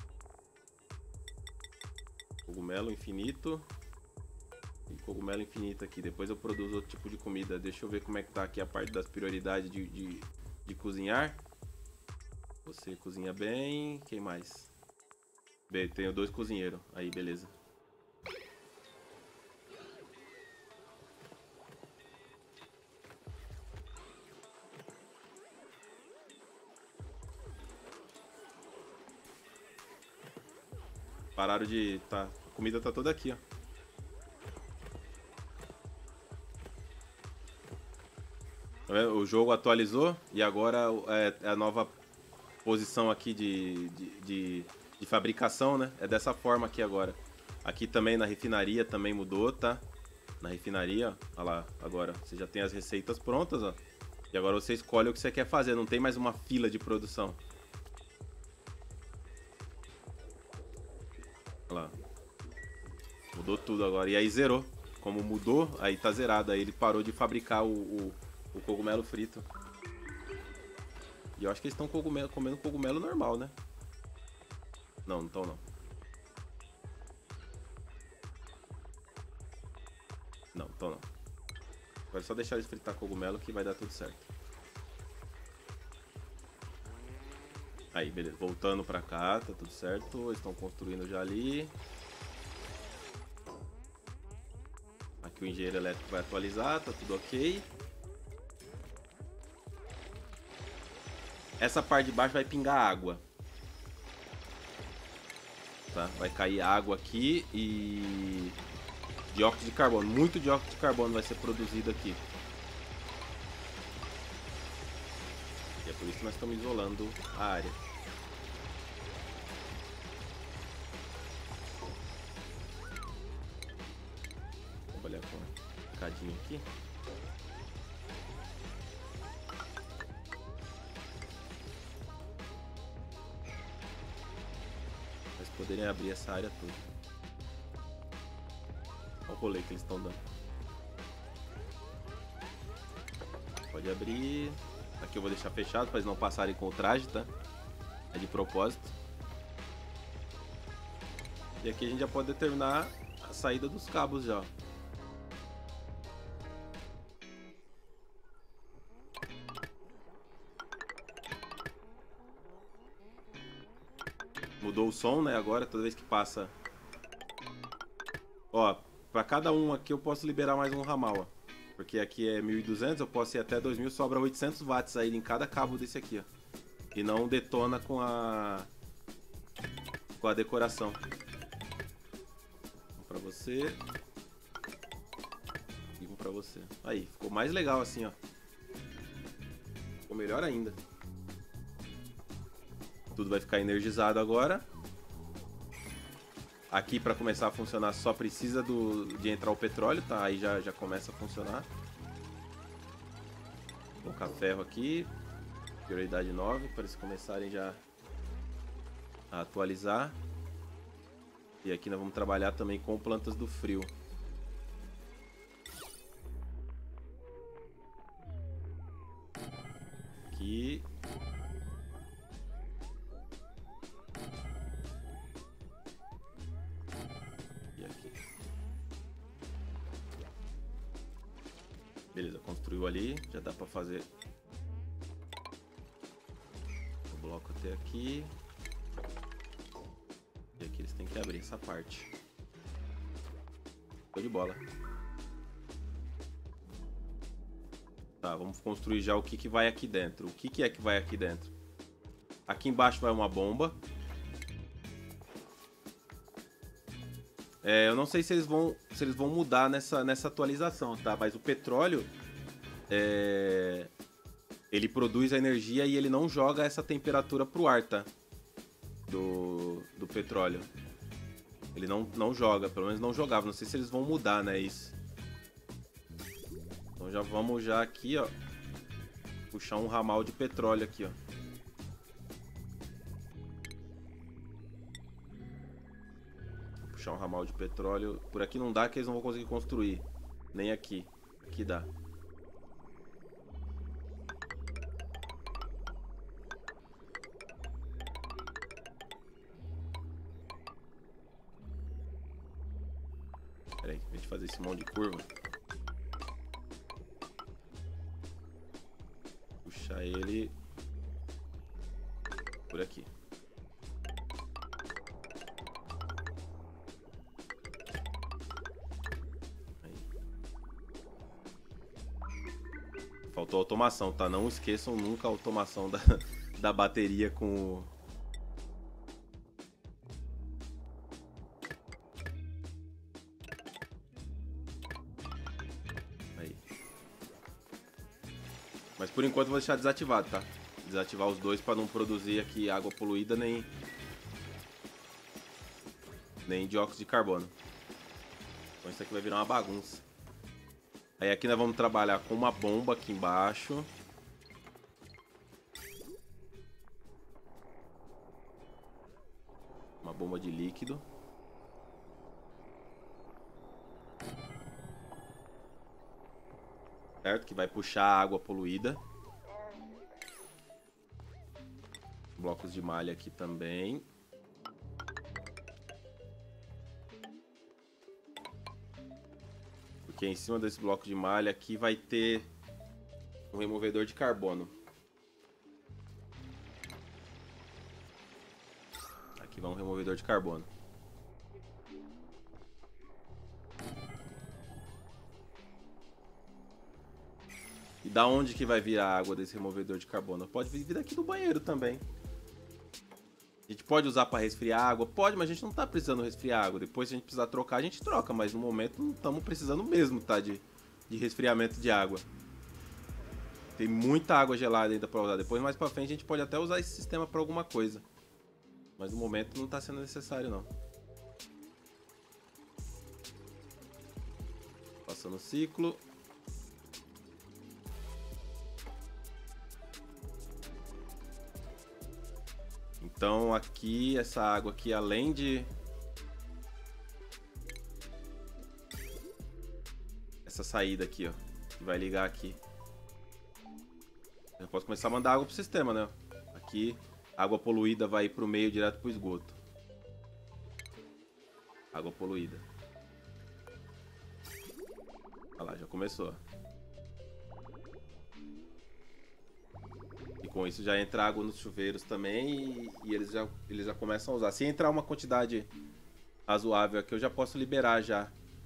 Cogumelo infinito. E cogumelo infinito aqui. Depois eu produzo outro tipo de comida. Deixa eu ver como é que tá aqui a parte das prioridades de, de, de cozinhar. Você cozinha bem. Quem mais? Bem, tenho dois cozinheiros. Aí, beleza. Pararam de... Tá, a comida tá toda aqui, ó. O jogo atualizou e agora é a nova posição aqui de, de, de, de fabricação, né? É dessa forma aqui agora. Aqui também na refinaria também mudou, tá? Na refinaria, olha lá, agora você já tem as receitas prontas, ó. E agora você escolhe o que você quer fazer, não tem mais uma fila de produção. Olha lá. Mudou tudo agora. E aí zerou. Como mudou, aí tá zerado. Aí ele parou de fabricar o, o, o cogumelo frito. E eu acho que eles estão cogumelo, comendo cogumelo normal, né? Não, não estão não. Não, estão não. Agora é só deixar eles fritar cogumelo que vai dar tudo certo. Aí, beleza. Voltando pra cá, tá tudo certo. Eles estão construindo já ali. Aqui o engenheiro elétrico vai atualizar, tá tudo ok. Essa parte de baixo vai pingar água. Tá? Vai cair água aqui e dióxido de carbono. Muito dióxido de carbono vai ser produzido aqui. E é por isso que nós estamos isolando a área. Vou trabalhar com um cadinho aqui. Poderem abrir essa área toda. Olha o rolê que eles estão dando. Pode abrir. Aqui eu vou deixar fechado para eles não passarem com o traje, tá? É de propósito. E aqui a gente já pode determinar a saída dos cabos já. Mudou o som, né? Agora, toda vez que passa... Ó, pra cada um aqui eu posso liberar mais um ramal, ó. Porque aqui é mil e duzentos, eu posso ir até dois mil, sobra oitocentos watts aí em cada cabo desse aqui, ó. E não detona com a... com a decoração. Um pra você. E um pra você. Aí, ficou mais legal assim, ó. Ficou melhor ainda. Tudo vai ficar energizado agora. Aqui para começar a funcionar só precisa do, de entrar o petróleo, tá? Aí já, já começa a funcionar. Vou colocar ferro aqui. Prioridade nove, para eles começarem já a atualizar. E aqui nós vamos trabalhar também com plantas do frio. Aqui. E aqui. Beleza, construiu ali. Já dá para fazer o bloco até aqui. E aqui eles têm que abrir essa parte. Show de bola. Tá, vamos construir já o que, que vai aqui dentro. O que, que é que vai aqui dentro? Aqui embaixo vai uma bomba. É, eu não sei se eles vão, se eles vão mudar nessa, nessa atualização, tá? Mas o petróleo, é, ele produz a energia e ele não joga essa temperatura pro ar, tá? Do, do petróleo. Ele não, não joga, pelo menos não jogava. Não sei se eles vão mudar, né, isso. Então já vamos já aqui, ó, puxar um ramal de petróleo aqui, ó. Puxar um ramal de petróleo. Por aqui não dá, que eles não vão conseguir construir. Nem aqui. Aqui dá. Pera aí, a gente fazer esse monte de curva. Puxar ele por aqui. Aí. Faltou automação, tá? Não esqueçam nunca a automação da, da bateria com o... Mas por enquanto eu vou deixar desativado, tá? Desativar os dois para não produzir aqui água poluída nem nem dióxido de carbono. Então isso aqui vai virar uma bagunça. Aí aqui nós vamos trabalhar com uma bomba aqui embaixo. Uma bomba de líquido. Certo? Que vai puxar a água poluída. Blocos de malha aqui também. Porque em cima desse bloco de malha aqui vai ter um removedor de carbono. Aqui vai um removedor de carbono. E da onde que vai vir a água desse removedor de carbono? Pode vir daqui do banheiro também. A gente pode usar para resfriar água? Pode, mas a gente não tá precisando resfriar água. Depois, se a gente precisar trocar, a gente troca. Mas no momento não estamos precisando mesmo, tá? De, de resfriamento de água. Tem muita água gelada ainda para usar. Depois, mais para frente, a gente pode até usar esse sistema para alguma coisa. Mas no momento não tá sendo necessário, não. Passando o ciclo. Então aqui, essa água aqui, além de... essa saída aqui, ó, que vai ligar aqui. Eu posso começar a mandar água pro sistema, né? Aqui, água poluída vai ir pro meio direto pro esgoto. Água poluída. Olha lá, já começou. E com isso já entra água nos chuveiros também e, e eles, já, eles já começam a usar. Se entrar uma quantidade razoável aqui, eu já posso liberar já.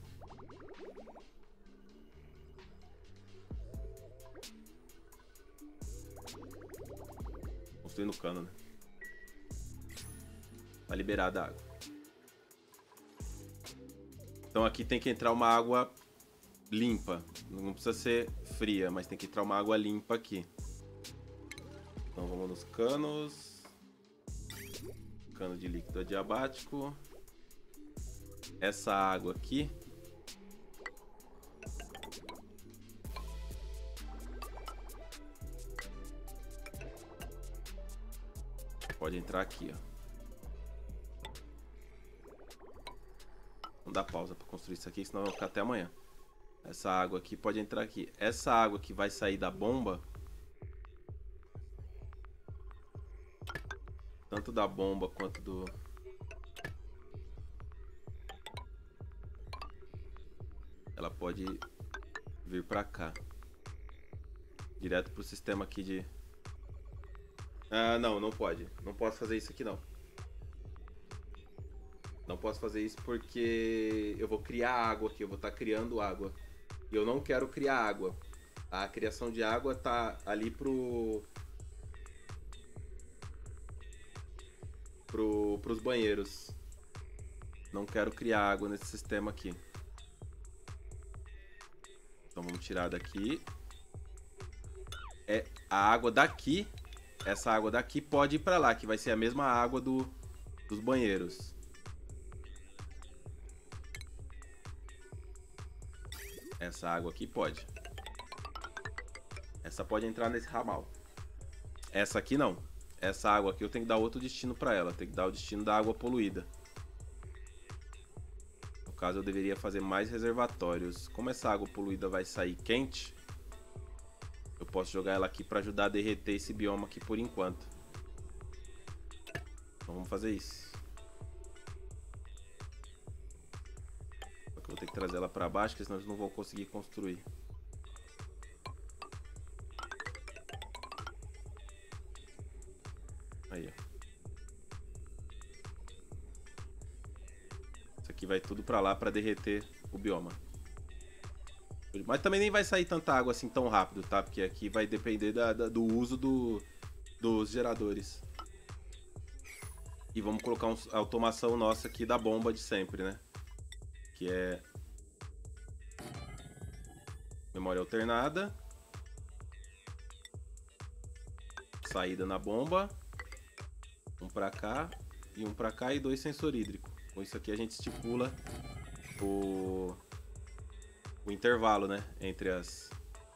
Construindo cano, né? Tá liberada a água. Então aqui tem que entrar uma água limpa. Não precisa ser fria, mas tem que entrar uma água limpa aqui. Então vamos nos canos. Cano de líquido adiabático. Essa água aqui. Pode entrar aqui, ó. Vamos dar pausa para construir isso aqui, senão vai ficar até amanhã. Essa água aqui pode entrar aqui. Essa água que vai sair da bomba, tanto da bomba quanto do... ela pode vir para cá. Direto pro sistema aqui de... Ah, não, não pode. Não posso fazer isso aqui, não. Não posso fazer isso porque eu vou criar água aqui. Eu vou estar criando água. E eu não quero criar água. A criação de água tá ali pro... pro pros banheiros. Não quero criar água nesse sistema aqui. Então vamos tirar daqui. É, a água daqui... Essa água daqui pode ir para lá, que vai ser a mesma água do, dos banheiros. Essa água aqui pode. Essa pode entrar nesse ramal. Essa aqui não. Essa água aqui eu tenho que dar outro destino para ela. Tem que dar o destino da água poluída. No caso eu deveria fazer mais reservatórios. Como essa água poluída vai sair quente, eu posso jogar ela aqui para ajudar a derreter esse bioma aqui por enquanto. Então vamos fazer isso. Só que eu vou ter que trazer ela para baixo, porque senão eles não vão conseguir construir. Aí, ó. Isso aqui vai tudo para lá para derreter o bioma. Mas também nem vai sair tanta água assim tão rápido, tá? Porque aqui vai depender da, da, do uso do, dos geradores. E vamos colocar um, a automação nossa aqui da bomba de sempre, né? Que é... memória alternada. Saída na bomba. Um pra cá e um pra cá e dois sensor hídrico. Com isso aqui a gente estipula o... o intervalo, né, entre as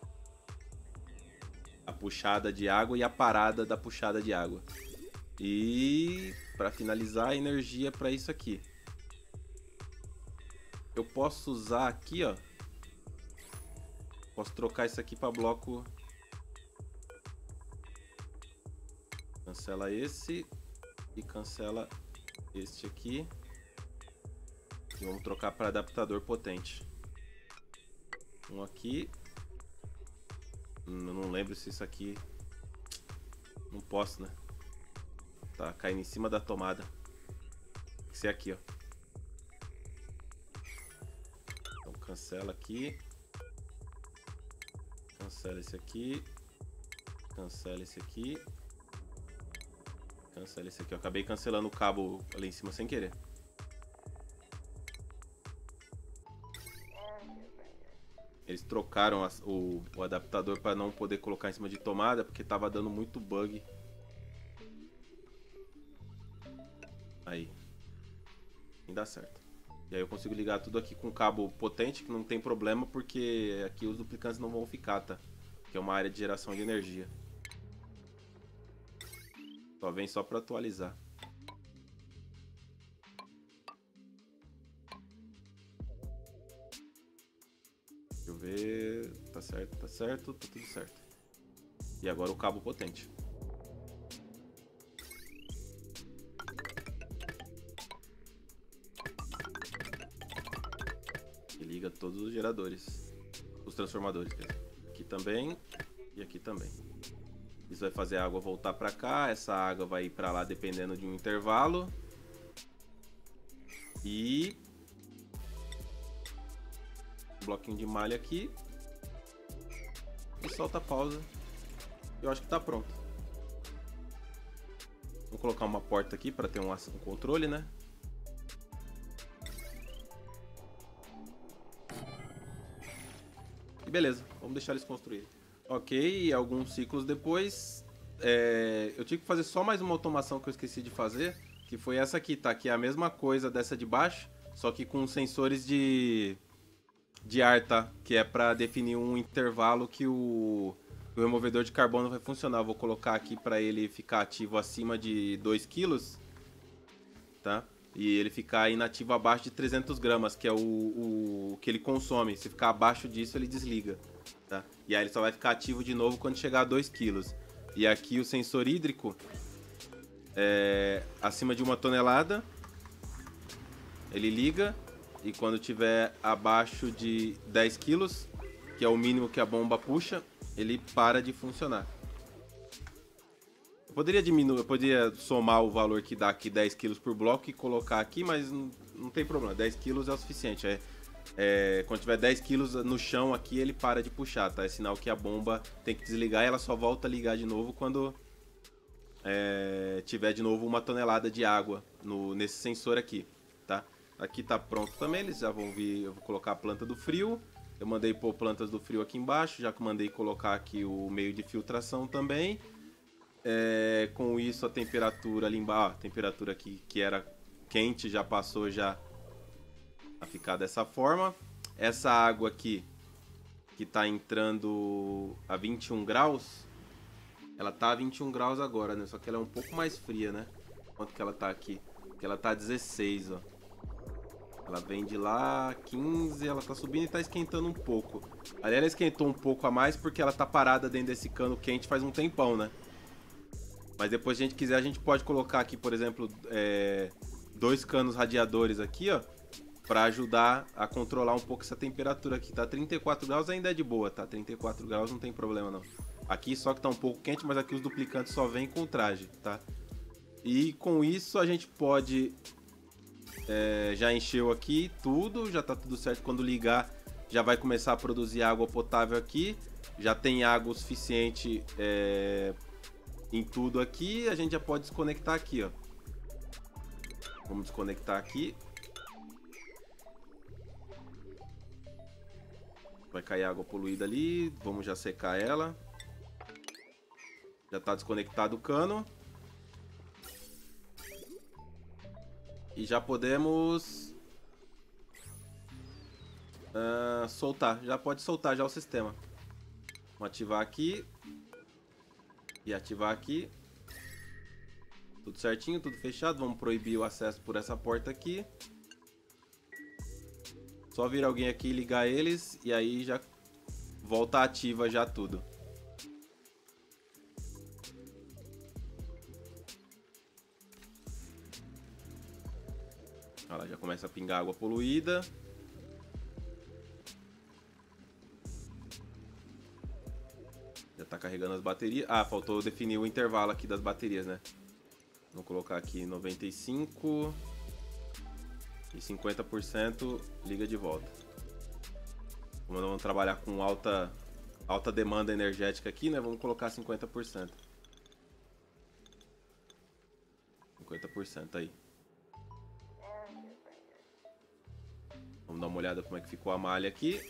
a puxada de água e a parada da puxada de água. E para finalizar, a energia para isso aqui. Eu posso usar aqui, ó. Posso trocar isso aqui para bloco. Cancela esse e cancela este aqui. E vamos trocar para adaptador potente. Um aqui. Eu não lembro se isso aqui... Não posso, né? Tá caindo em cima da tomada. Tem que ser aqui, ó. Então cancela aqui. Cancela esse aqui. Cancela esse aqui. Cancela esse aqui. Eu acabei cancelando o cabo ali em cima sem querer. Eles trocaram as, o, o adaptador para não poder colocar em cima de tomada, porque tava dando muito bug. Aí. E dá certo. E aí eu consigo ligar tudo aqui com cabo potente, que não tem problema, porque aqui os duplicantes não vão ficar, tá? Que é uma área de geração de energia. Só vem só para atualizar. Deixa eu ver... Tá certo, tá certo, tá tudo certo. E agora o cabo potente. E liga todos os geradores. Os transformadores, quer dizer. Aqui também e aqui também. Isso vai fazer a água voltar pra cá. Essa água vai ir pra lá dependendo de um intervalo. E... um bloquinho de malha aqui. E solta a pausa. Eu acho que tá pronto. Vou colocar uma porta aqui para ter um, um controle, né? E beleza, vamos deixar eles construírem. Ok, e alguns ciclos depois, é, eu tive que fazer só mais uma automação que eu esqueci de fazer, que foi essa aqui, tá? Que é a mesma coisa dessa de baixo, só que com sensores de, de ar, tá? Que é para definir um intervalo que o... o removedor de carbono vai funcionar. Eu vou colocar aqui para ele ficar ativo acima de dois quilos, tá? E ele ficar inativo abaixo de trezentos gramas, que é o, o, o que ele consome. Se ficar abaixo disso, ele desliga, tá? E aí ele só vai ficar ativo de novo quando chegar a dois quilos. E aqui o sensor hídrico, é, acima de uma tonelada, ele liga. E quando tiver abaixo de dez quilos, que é o mínimo que a bomba puxa, ele para de funcionar. Eu poderia diminuir, eu poderia somar o valor que dá aqui dez quilos por bloco e colocar aqui, mas não, não tem problema, dez quilos é o suficiente. É, é, quando tiver dez quilos no chão aqui, ele para de puxar, tá? É sinal que a bomba tem que desligar e ela só volta a ligar de novo quando é, tiver de novo uma tonelada de água no, nesse sensor aqui, tá? Aqui tá pronto também, eles já vão vir, eu vou colocar a planta do frio. Eu mandei pôr plantas do frio aqui embaixo, já que mandei colocar aqui o meio de filtração também. É, com isso a temperatura ali embaixo, a temperatura aqui que era quente já passou já a ficar dessa forma. Essa água aqui, que está entrando a vinte e um graus, ela tá a vinte e um graus agora, né? Só que ela é um pouco mais fria, né? Quanto que ela tá aqui? Porque ela tá a dezesseis, ó. Ela vem de lá, quinze, ela tá subindo e tá esquentando um pouco. Ali ela esquentou um pouco a mais porque ela tá parada dentro desse cano quente faz um tempão, né? Mas depois, se a gente quiser, a gente pode colocar aqui, por exemplo, é, dois canos radiadores aqui, ó, pra ajudar a controlar um pouco essa temperatura aqui, tá? trinta e quatro graus ainda é de boa, tá? trinta e quatro graus não tem problema, não. Aqui só que tá um pouco quente, mas aqui os duplicantes só vêm com o traje, tá? E com isso a gente pode... É, já encheu aqui tudo, já tá tudo certo. Quando ligar, já vai começar a produzir água potável aqui. Já tem água o suficiente é, em tudo aqui. A gente já pode desconectar aqui, ó. Vamos desconectar aqui. Vai cair água poluída ali. Vamos já secar ela. Já tá desconectado o cano. E já podemos uh, soltar, já pode soltar já o sistema. Vamos ativar aqui e ativar aqui. Tudo certinho, tudo fechado. Vamos proibir o acesso por essa porta aqui. Só vir alguém aqui e ligar eles e aí já volta ativa já tudo. Olha lá, já começa a pingar água poluída. Já tá carregando as baterias. Ah, faltou definir o intervalo aqui das baterias, né? Vou colocar aqui noventa e cinco e cinquenta por cento liga de volta. Como nós vamos trabalhar com alta, alta demanda energética aqui, né? Vamos colocar cinquenta por cento. cinquenta por cento aí. Vamos dar uma olhada como é que ficou a malha aqui.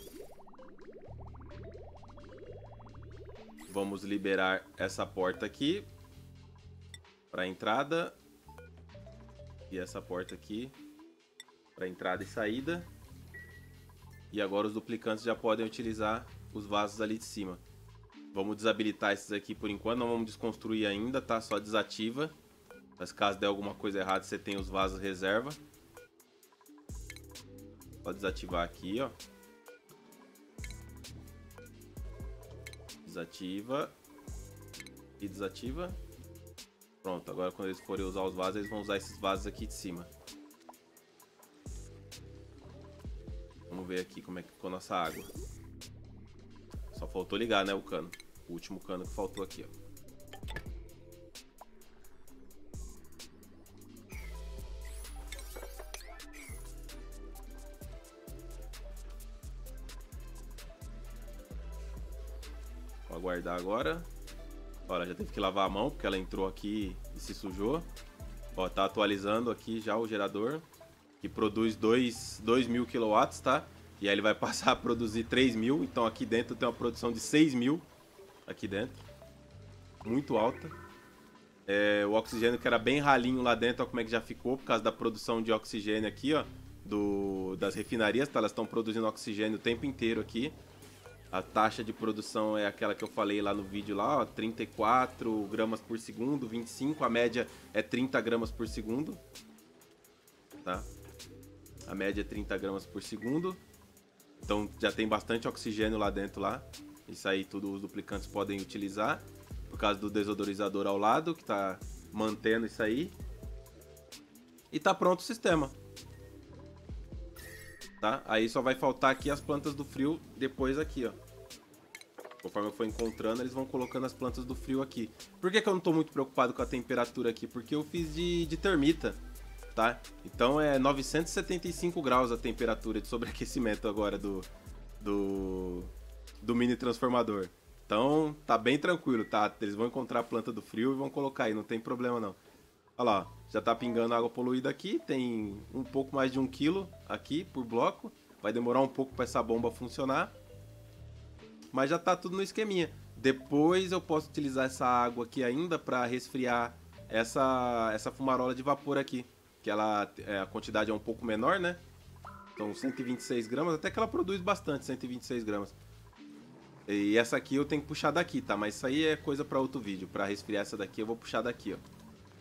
Vamos liberar essa porta aqui para entrada. E essa porta aqui para entrada e saída. E agora os duplicantes já podem utilizar os vasos ali de cima. Vamos desabilitar esses aqui por enquanto. Não vamos desconstruir ainda, tá? Só desativa. Mas caso der alguma coisa errada, você tem os vasos reserva. Só desativar aqui, ó. Desativa. E desativa. Pronto, agora quando eles forem usar os vasos, eles vão usar esses vasos aqui de cima. Vamos ver aqui como é que ficou nossa água. Só faltou ligar, né, o cano. O último cano que faltou aqui, ó. Vou aguardar agora. Olha, já teve que lavar a mão, porque ela entrou aqui e se sujou. Ó, tá atualizando aqui já o gerador, que produz dois mil quilowatts, tá? E aí ele vai passar a produzir três mil, então aqui dentro tem uma produção de seis mil, aqui dentro. Muito alta. É, o oxigênio que era bem ralinho lá dentro, ó como é que já ficou, por causa da produção de oxigênio aqui, ó, do, das refinarias, tá? Elas estão produzindo oxigênio o tempo inteiro aqui. A taxa de produção é aquela que eu falei lá no vídeo lá, ó, trinta e quatro gramas por segundo, vinte e cinco, a média é trinta gramas por segundo, tá? A média é trinta gramas por segundo, então já tem bastante oxigênio lá dentro lá, isso aí tudo os duplicantes podem utilizar, por causa do desodorizador ao lado, que tá mantendo isso aí, e tá pronto o sistema. Tá? Aí só vai faltar aqui as plantas do frio depois aqui, ó. Conforme eu for encontrando, eles vão colocando as plantas do frio aqui. Por que que eu não tô muito preocupado com a temperatura aqui? Porque eu fiz de, de termita, tá? Então é novecentos e setenta e cinco graus a temperatura de sobreaquecimento agora do, do, do mini transformador. Então tá bem tranquilo, tá? Eles vão encontrar a planta do frio e vão colocar aí, não tem problema não. Olha lá, ó. Já tá pingando água poluída aqui, tem um pouco mais de um quilo aqui por bloco. Vai demorar um pouco para essa bomba funcionar. Mas já tá tudo no esqueminha. Depois eu posso utilizar essa água aqui ainda para resfriar essa, essa fumarola de vapor aqui. Que ela, é, a quantidade é um pouco menor, né? Então cento e vinte e seis gramas, até que ela produz bastante, cento e vinte e seis gramas. E essa aqui eu tenho que puxar daqui, tá? Mas isso aí é coisa para outro vídeo. Para resfriar essa daqui eu vou puxar daqui, ó.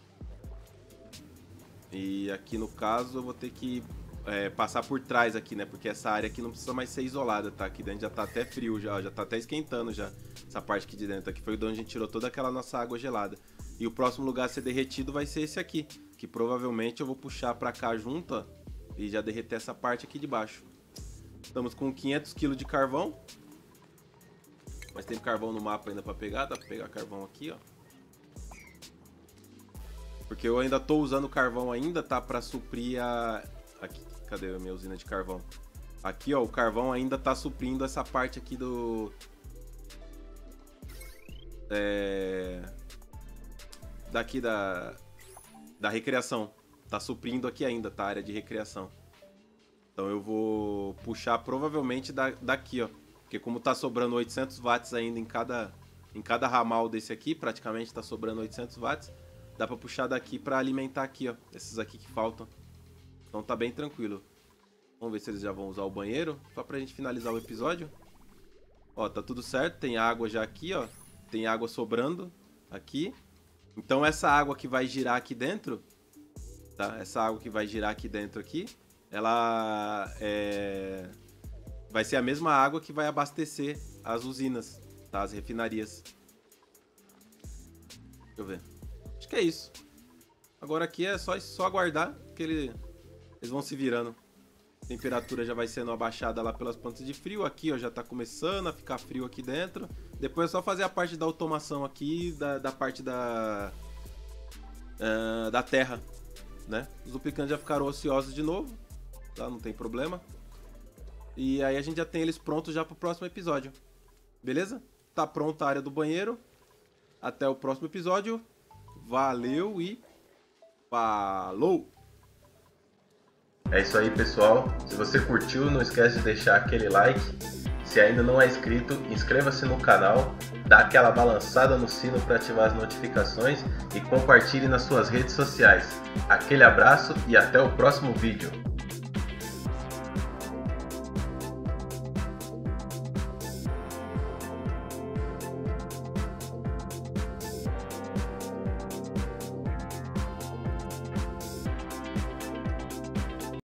E aqui no caso eu vou ter que é, passar por trás aqui, né? Porque essa área aqui não precisa mais ser isolada, tá? Aqui dentro já tá até frio, já, já tá até esquentando já. Essa parte aqui de dentro aqui foi de onde a gente tirou toda aquela nossa água gelada. E o próximo lugar a ser derretido vai ser esse aqui, que provavelmente eu vou puxar pra cá junto, ó, e já derreter essa parte aqui de baixo. Estamos com quinhentos quilos de carvão. Mas tem carvão no mapa ainda pra pegar, dá pra pegar carvão aqui, ó. Porque eu ainda tô usando carvão ainda, tá? Pra suprir a... Aqui, cadê a minha usina de carvão? Aqui, ó, o carvão ainda tá suprindo essa parte aqui do... É... Daqui da... Da recreação. Tá suprindo aqui ainda, tá? A área de recreação. Então eu vou puxar provavelmente da... daqui, ó. Porque como tá sobrando oitocentos watts ainda em cada... Em cada ramal desse aqui, praticamente tá sobrando oitocentos watts. Dá pra puxar daqui pra alimentar aqui, ó. Esses aqui que faltam. Então tá bem tranquilo. Vamos ver se eles já vão usar o banheiro. Só pra gente finalizar o episódio. Ó, tá tudo certo. Tem água já aqui, ó. Tem água sobrando aqui. Então essa água que vai girar aqui dentro, tá? Essa água que vai girar aqui dentro aqui, ela é... vai ser a mesma água que vai abastecer as usinas, tá? As refinarias. Deixa eu ver. Acho que é isso. Agora aqui é só, só aguardar que ele, eles vão se virando. A temperatura já vai sendo abaixada lá pelas plantas de frio. Aqui, ó, já tá começando a ficar frio aqui dentro. Depois é só fazer a parte da automação aqui, da, da parte da, uh, da terra, né? Os duplicantes já ficaram ociosos de novo, tá? Não tem problema. E aí a gente já tem eles prontos já pro próximo episódio. Beleza? Tá pronta a área do banheiro. Até o próximo episódio. Valeu e falou! É isso aí, pessoal. Se você curtiu, não esquece de deixar aquele like. Se ainda não é inscrito, inscreva-se no canal, dá aquela balançada no sino para ativar as notificações e compartilhe nas suas redes sociais. Aquele abraço e até o próximo vídeo.